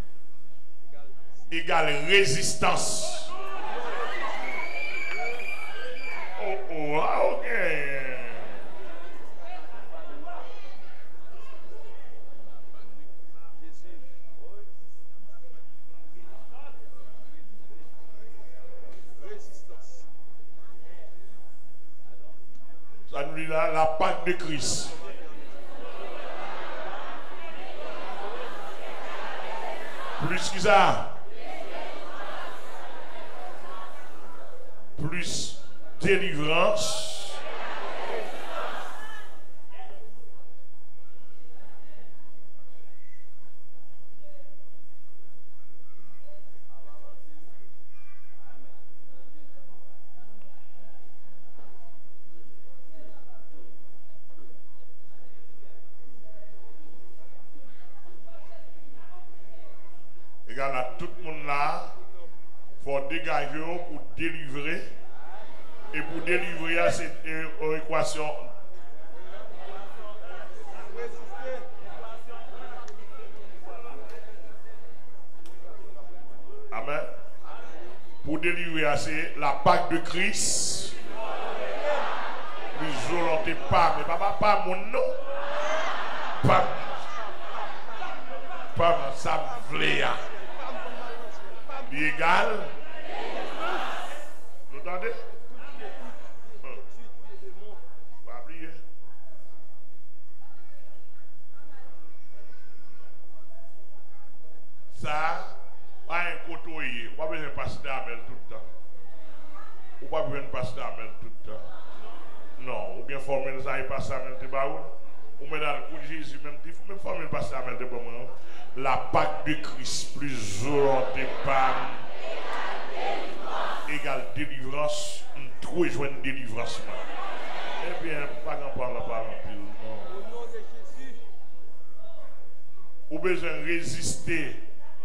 égale résistance. Oh, ok. Ça nous dit là, la Pâque de Christ. Plus que ça. Plus délivrance. Regarde là, tout le monde là, il faut dégager pour délivrer. Et pour délivrer, c'est une équation. Amen. Pour délivrer, c'est la Pâque de Christ. Plus volonté pas, mais pas mon nom. Pas ça vlé. Égal. Vous entendez? Pas oublier. Ça, pas un côtoyer. Pas besoin de passer d'Amel tout le temps. Ou pas besoin de passer d'Amel tout le temps. Non, ou bien former ça et passer d'Amel de Baoul. Ou même dans le coup de Jésus, même former passer d'Amel de Baoul. La Pâque de Christ, plus volonté pas égale délivrance, trop joindre délivrance. Eh bien, pas qu'en parle pas en pile. Ou besoin de résister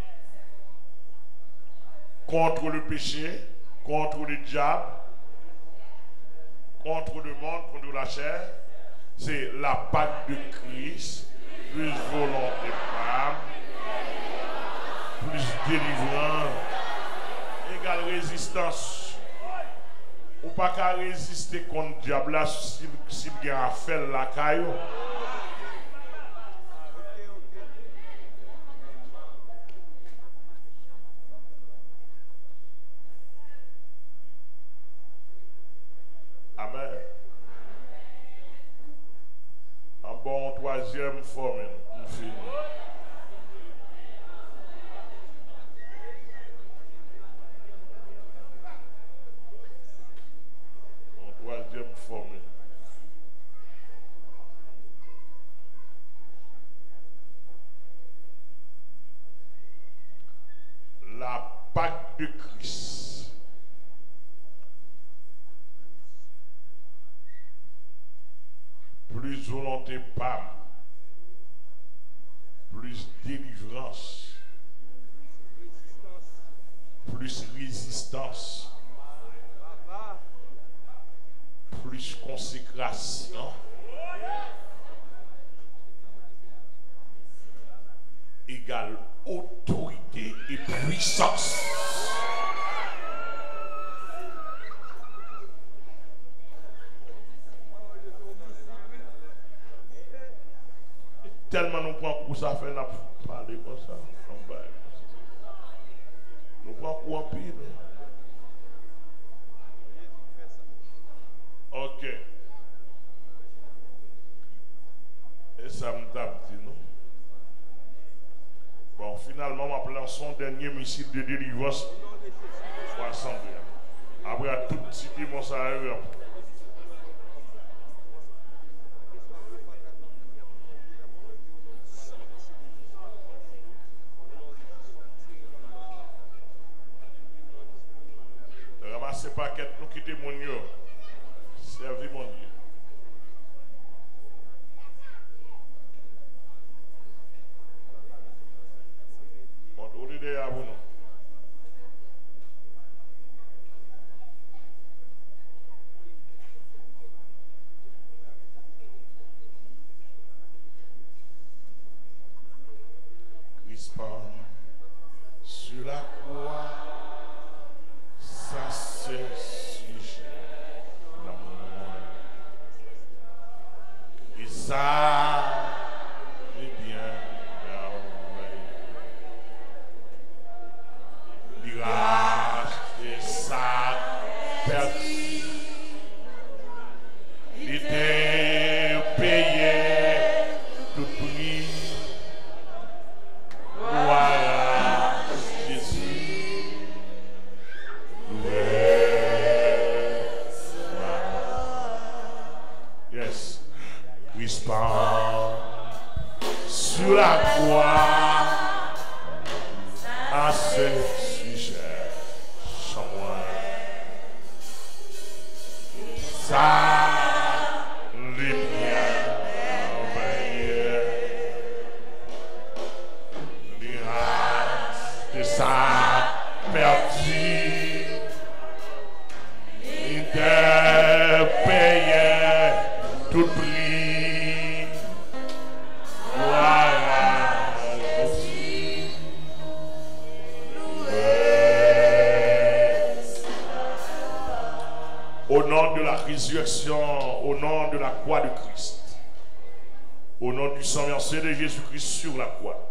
contre le péché, contre le diable, contre le monde, contre la chair. C'est la Pâque de Christ, plus volonté pas. Plus délivrant, égale résistance. Ou pas qu'à résister contre le diable s'il y a affaire la caillou. Amen. Un bon troisième formule. Troisième formule. La Pâque de Christ. Plus volonté pas. Plus délivrance. Plus résistance. Plus consécration égale autorité et puissance. Tellement nous prenons coup ça fait nous parler comme ça. Nous prenons coup en pile. Ok. Et ça me tape, non? Bon, finalement, on appelle son dernier missile de délivrance 300 grammes. Après, à tout petit mon salaire. paquet, nous quitter mon Dieu. Servis mon Dieu. Bon, on est déjà pour nous. Sur la croix, ça c'est sujet d'amour. Et ça, est bien merveilleux. Grâce et ça perdu. Il était payé tout prix. Voilà Jésus. Yes. Crispant sur la croix à ce sujet sans moi. Ça les bien merveilleux. De sa perdu, il te payait tout prix. Voilà Jésus. Au nom de la résurrection, au nom de la croix de Christ, au nom du sang versé de Jésus-Christ sur la croix,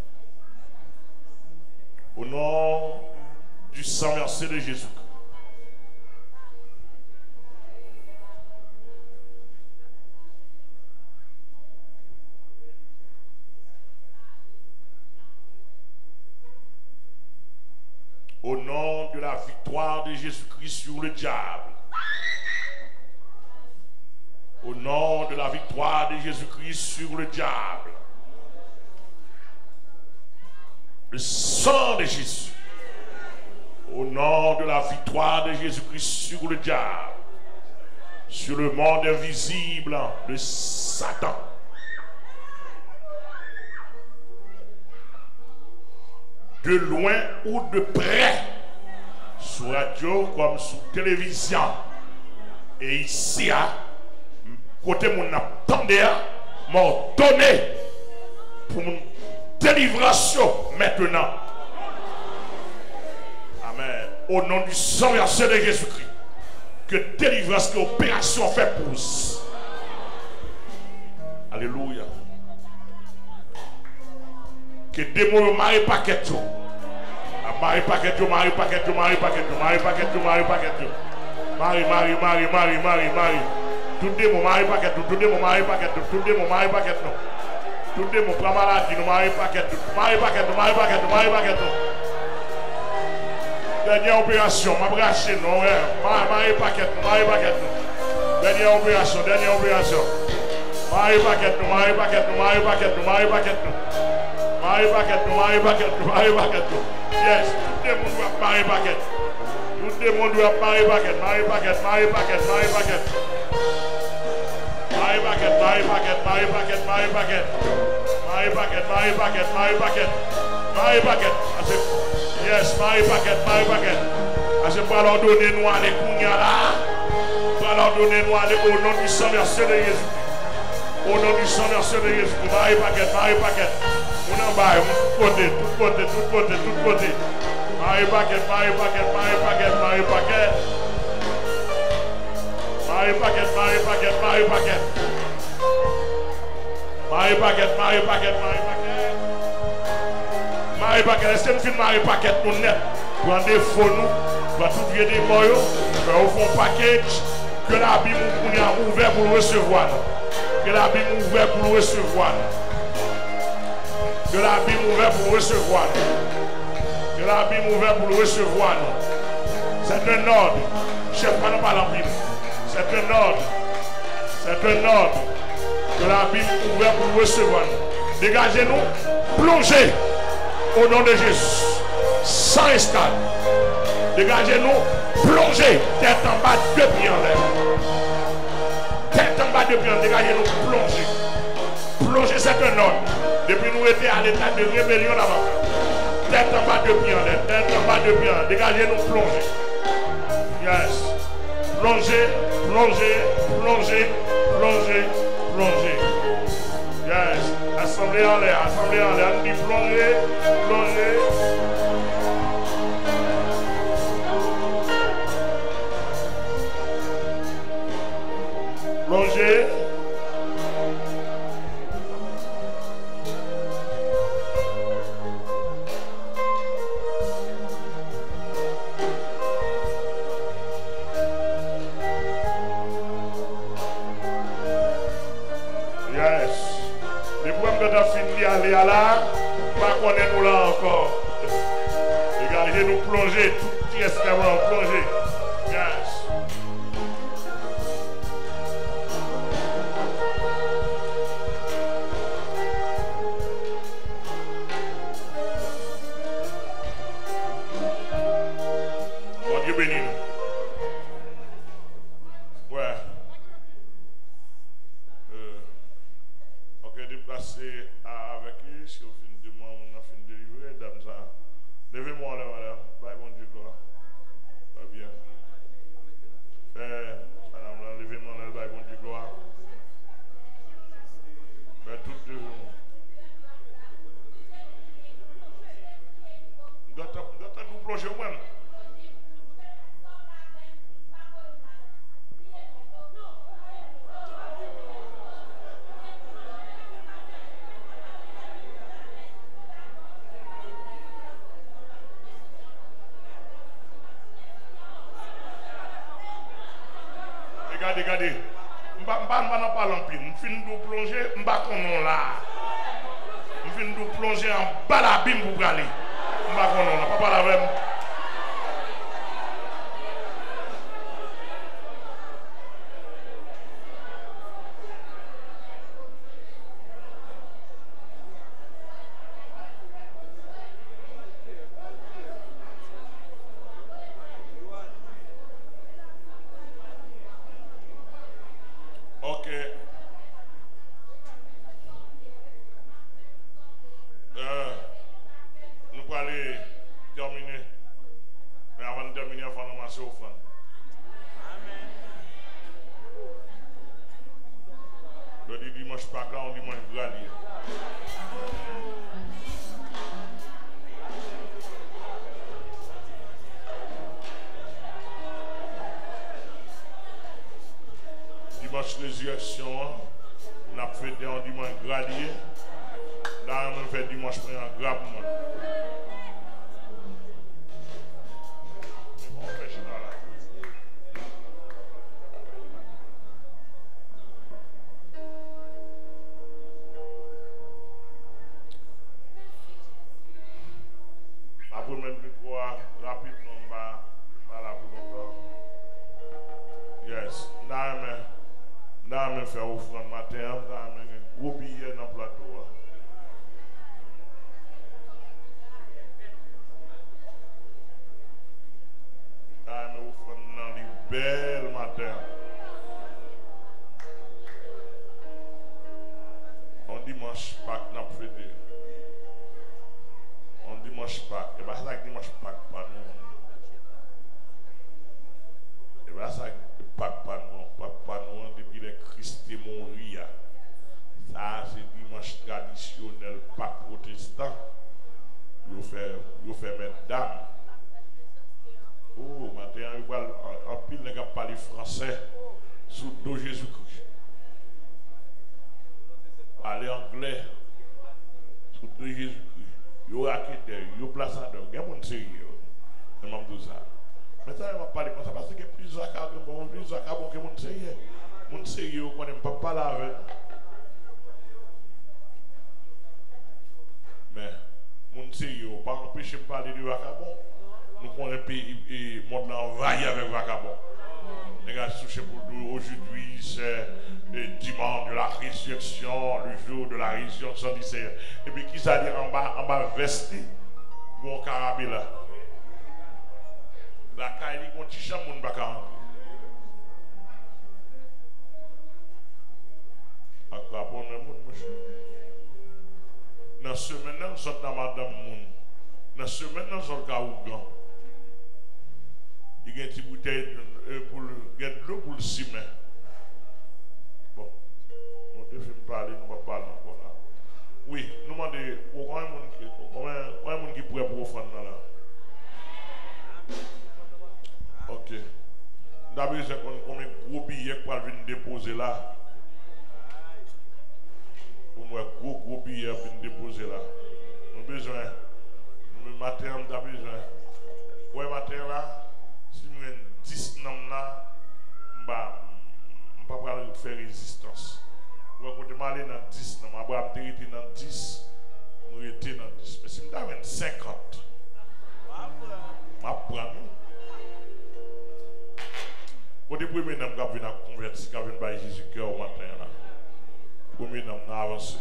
au nom du sang versé de Jésus. Au nom de la victoire de Jésus-Christ sur le diable. Au nom de la victoire de Jésus-Christ sur le diable. Le sang de Jésus, au nom de la victoire de Jésus-Christ sur le diable, sur le monde invisible de Satan. De loin ou de près, sur radio comme sur télévision, et ici, côté mon attendé, m'a donné pour mon délivrance maintenant. Amen. Au nom du sang versé de Jésus-Christ, que délivrance, que opération fait pousse. Alléluia. Que démon marie paquet tout. Marie paquet tout, marie paquet tout, marie paquet tout, marie paquet tout, marie paquet tout. Marie. Tout démon marie paquet tout, tout démon marie paquet tout, tout démon marie paquet tout. Tout le monde prend maladie, nous marie paquet tout. Marie paquet tout, marie paquet tout, marie paquet tout. Dernière opération, m'a braché, non, marie paquet tout, marie paquet tout. Dernière opération, dernière opération. Marie paquet tout, marie paquet tout, marie paquet tout, marie paquet tout. Marie paquet tout, marie paquet tout, marie paquet tout. Yes, tout le monde doit marie paquet. Tout le monde doit marie paquet, marie paquet, marie paquet, marie paquet. Marie paquet, marie paquet, marie paquet, marie paquet. Marie paquet, marie paquet, marie paquet. Marie paquet. Yes, marie paquet, marie paquet. Parce que pour leur donner nous à l'écounia là. Pour leur donner nous à au nom du sang versé de Jésus. Au nom du sang versé de Jésus. Marie paquet, marie paquet. On en bas, tout côté, tout côté, tout côté, tout côté. Marie paquet, marie paquet, marie paquet, marie paquet. Marie paquet, marie paquet, marie paquet. Marie paquet, marie paquet, marie paquet. Marie paquet, est-ce que nous filmons Marie paquet nous net? Pour un défaut nous, pour tout vieux des moyens, au fond package, que la Bible est ouvert pour le recevoir. Que la Bible est ouvert pour le recevoir. Que la Bible est ouvert pour le recevoir. Que la Bible est ouvert pour le recevoir. C'est un ordre. Chef, pas nous parler en Bible. C'est un ordre. C'est un ordre. Que la Bible est ouverte pour recevoir. Dégagez-nous. Plongez au nom de Jésus. Sans escale. Dégagez-nous. Plongez. Tête en bas, 2 pieds en l'air. Tête en bas, 2 pieds en l'air. Dégagez-nous, plongez. Plongez, c'est un ordre. Depuis nous étions à l'état de rébellion là-bas. Tête en bas, 2 pieds en l'air. Tête en bas, 2 pieds en l'air. Dégagez-nous, plongez. Yes. Plongez, plongez, plongez, plongez, plongez. Yes. Assemblée en l'air, assemblée en l'air. On dit plongez, plongez. Plongez. Aller à là, pas connaître nous là encore. Regardez, nous plonger, tout extrêmement plonger. Yes. Bon Dieu béni nous. Ouais. Ok, déplacer avec lui, si au fin de mois, on a fini de délivrer, dame ça. Levez-moi là, madame. Bye, bon Dieu, gloire. Pas bien. Madame, là, levez-moi là, bye, bon Dieu, gloire. Toutes deux. Doit nous plonger au moins. Regardez, je ne vais pas parler en pile. Je finis de plonger, je ne vais pas là. Je finis de plonger en bas la bim pour aller. Je ne vais pas parler avec moi. Ok. Nous allons aller terminer. Mais avant de terminer, il faut nous masser au fond. Amen. Le dimanche pas quand on dimanche gralier. Dimanche résurrection, on a fait un dimanche gralier. Là, on a fait dimanche pour un grappement. Après même le quoi, rapidement, pas là pour longtemps. Yes, là, on fait offrande matin, là, on billet dans le plateau. Là, on offrande dans les belles matin. On dimanche Pâques, on a fêté. On dimanche Pâques. Et bien, ça dimanche Pâques, pas nous. Et bien, ça Pâques, pas nous. Pas nous, depuis les Christ est mort. Ça, c'est dimanche traditionnel, Pâques protestant. Ils fait mettre dame. Oh, maintenant, il va en pile, les gars parler français sous dos Jésus-Christ. Parler anglais sous dos Jésus-Christ. Ils ont raquetté, ils ont placé en dehors. Il y a un monde sérieux. Je m'en dis ça. Maintenant, il va parler comme ça parce qu'il y a plusieurs cas que bon, plusieurs cas bon, que monde sérieux. Monde sérieux, on n'aime pas parler avec. Mais, monde sérieux, on ne peut pas empêcher de parler de vagabond. Nous connaissons le pays monde envahi avec vagabond. Les gars, touché pour nous aujourd'hui, c'est le dimanche de la résurrection, le jour de la résurrection du Seigneur. Et puis, qui ça dit en bas vesti, mon carabé là. La caille, il y a un petit chambre, on ne va pas rentrer. Dans ce semaine, nous sommes dans Madame Moun. Dans ce semaine, nous sommes dans Ougan. Il y a une petite bouteille pour de l'eau pour le ciment. Bon, on te fait parler, nous ne va pas parler encore là. Oui, nous demandons combien de monde qui pourrait pour offrir là. Ok. D'abord, c'est combien de gros billets pour venir déposer là. Pour moi, gros billets pour venir déposer là. Nous avons besoin. Le matin, nous avons besoin. Ouais, matin là, si nous avons 10 noms là, je ne vais pas faire résistance. Vous pouvez aller dans 10, je vais être dans 10, je vais être dans 10. Mais si nous avons 50, je vais prendre. Pour les premiers noms qui viennent convertir, qui viennent par Jésus cœur au matin là. Premier nom n'a avancé.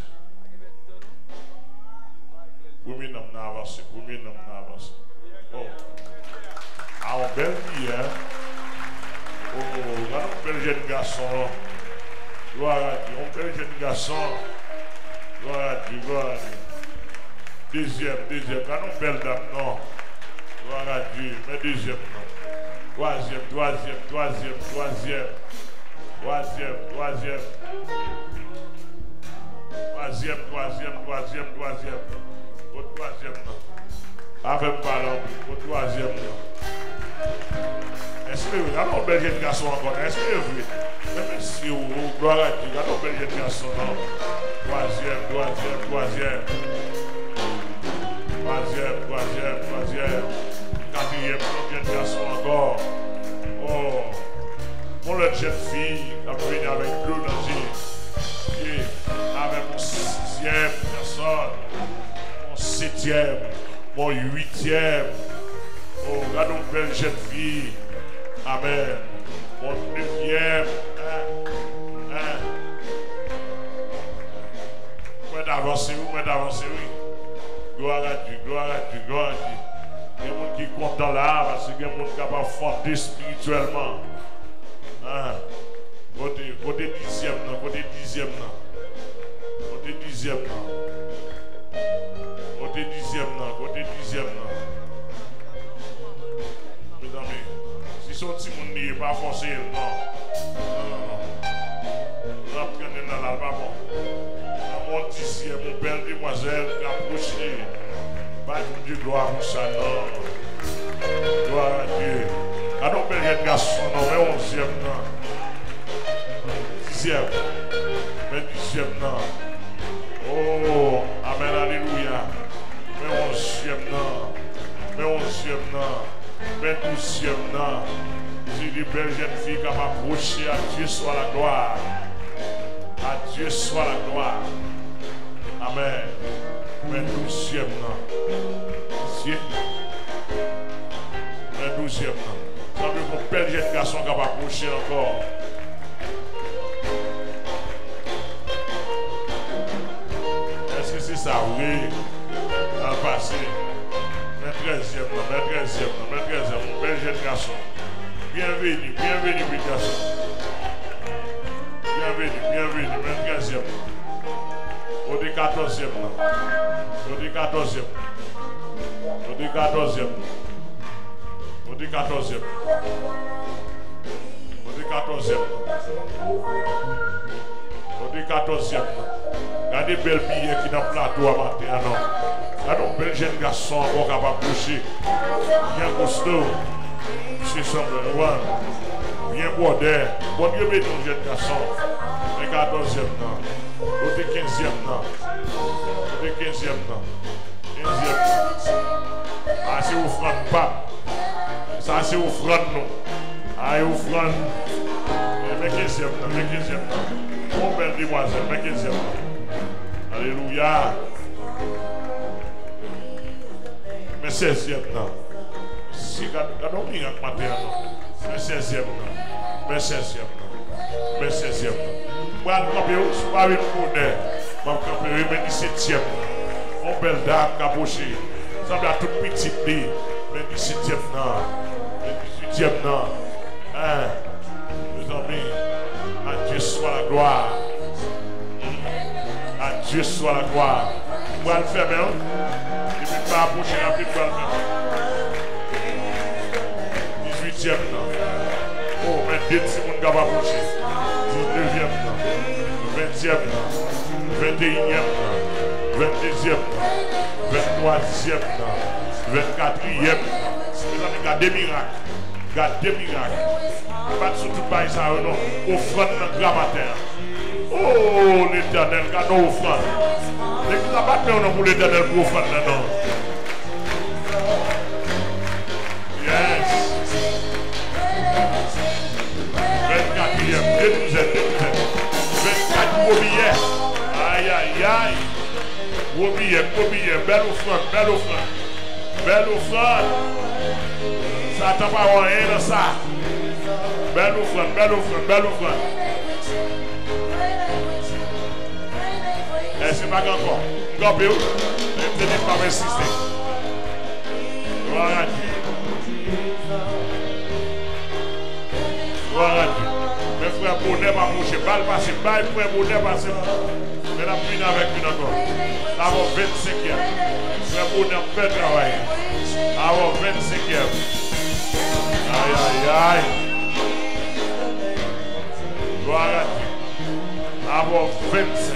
Premier nom n'a avancé. Premier nom n'a avancé. Oh. Ah, on belle vie, hein? Oh, là, on bel jeune garçon. Gloire à Dieu. On bel jeune garçon. Gloire à Dieu, gloire à Dieu. Deuxième. Là, on belle dame, non. Gloire à Dieu. Mais deuxième, non. Troisième. Au troisième, non. Avec ballon, au troisième, non. Est-ce que vous avez un bel jeune garçon encore? Est-ce que vous même si vous gloire à Dieu, vous avez un bel jeune garçon, non? Troisième. Quatrième, jeune garçon encore. Oh, mon autre jeune fille a venu avec Bleu Nazi. Et avec mon 6e personne, mon 7e, mon 8e. Oh, regarde une belle jeune fille. Amen. Mon 9e. Moi d'avancer, oui. Gloire à Dieu. Il y a des gens qui sont contents là parce qu'il y a des gens qui sont capables de fonder spirituellement. Côté 10e, non. Côté 10e, non. Mes amis, si son petit monde n'est pas forcé, non. On va prendre dans la pas bon. Mon 10e, mon belle demoiselle qui a approché. Bah, mon Dieu, gloire pour ça, non. Gloire à Dieu. Ah non, bel garçon, non, mais 11e, non. 10e, mais 10e, non. Oh, amen, alléluia. Mais 11e, non. Mais 12e, non. Si les belles jeunes filles qui m'approcher, à Dieu soit la gloire. À Dieu soit la gloire. Amen. Mais 12e, non. 12e, non. Ça veut dire qu'on bel jeune garçon qui va approcher encore. Est-ce que c'est ça? Oui. Dans le passé. Mais 13e, non. Bel jeune garçon. Bienvenue, petit garçon. Bienvenue, mais 13e. Au 14e, non. Au 14e. Regardez belle bille qui n'a pas plateau à matin, non. Regardez un bel jeune garçon encore capable de boucher. Bien costaud. C'est semble, bien bordé. Bon Dieu, mais un jeune garçon. Le 14e, non. Au 15e, non. Ah, c'est offrande pas. Ça, c'est offrande, non. Ah, offrande. Mais 15e, non. Mon belle demoiselle, mais 15e, non. Alléluia. Mais 16e, non. Si, quand on vient matin, non. Mais 16e, non. Mais 16e, non. Moi, je vais pas une monnaie. Je vais camper, mais 17e. Mon belle dame, caboché. Ça va tout petit, mais 17e, non. 18e, non. Hein? Mes amis, à Dieu soit la gloire. À Dieu soit la gloire. On va le faire, hein? Et puis pas approcher la petite balle. 18e, non. Oh, mais dès que c'est mon gars va approcher. 19e, non. 20e, non. 21e, non. 22e, non. 23e, non. 24e, non. Gardez miracles. Gardez miracles. Pas de tout le ça, non. Offrande dans le grammaire. Oh, l'éternel, garde nos offrandes. Les qui n'ont pas de nom pour l'éternel pour offrande, non. Yes. 24e, 24 gros billets. Aïe, aïe, aïe. Gros billets, belle offrande, belle offrande. Belle offrande. Ça t'en pas rien dans ça. Belle offrande, belle offrande, belle offrande. Et c'est pas encore. Gopé où? Je n'ai pas insisté. Gloire à Dieu. Gloire à Dieu. Mes frères, bonnet m'a mouché. Balle passée, balle frère, bonnet passé. Mais la pluie avec une encore. Avant 25e. Frère, bonnet fait travailler. Avant 25e. Aïe, aïe, aïe. Gloire à Dieu. Avant 25.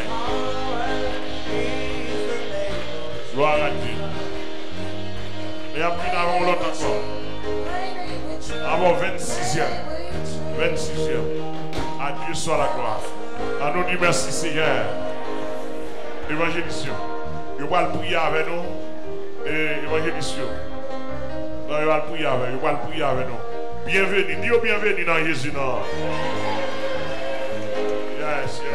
Gloire à Dieu. Et après, nous avons l'autre encore. Avant 26e. 26e. À Dieu soit la gloire. À nous dire merci Seigneur. Évangélisation. Je vais le prier avec nous. Et évangélisation. Je vais le prier avec nous. Bienvenue. Dis bienvenue dans Jésus. Non. Yes, yes.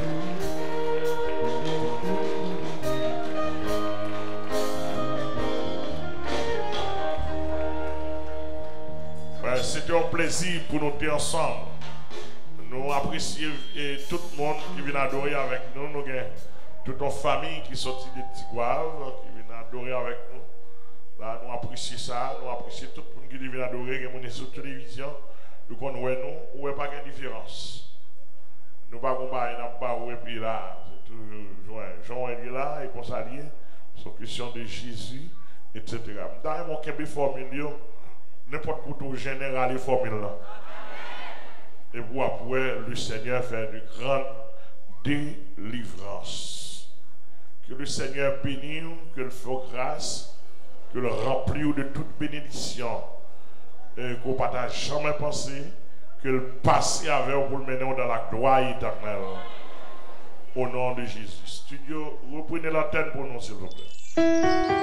C'était un plaisir pour nous être ensemble. Nous apprécions tout le monde qui vient adorer avec nous. Nous avons toute notre famille qui est sortie de Tigouave, qui vient adorer avec nous. Là, nous apprécions ça. Nous apprécions tout le monde qui vient adorer, qui est sur la télévision. Nous connaissons nous, où il n'y a pas de différence. Nous ne pouvons pas et puis là, c'est toujours Jean est là et qu'on s'allie. C'est une question de Jésus, etc. Dans mon Québec formule, n'importe quoi général et formule là. Et pour après, le Seigneur fait une grande délivrance. Que le Seigneur bénisse, que le fasse grâce, que le remplisse de toute bénédiction. Et qu'on ne partage jamais pensé, que le passé avec vous pour le mener dans la gloire éternelle. Au nom de Jésus. Studio, reprenez l'antenne pour nous, s'il vous plaît.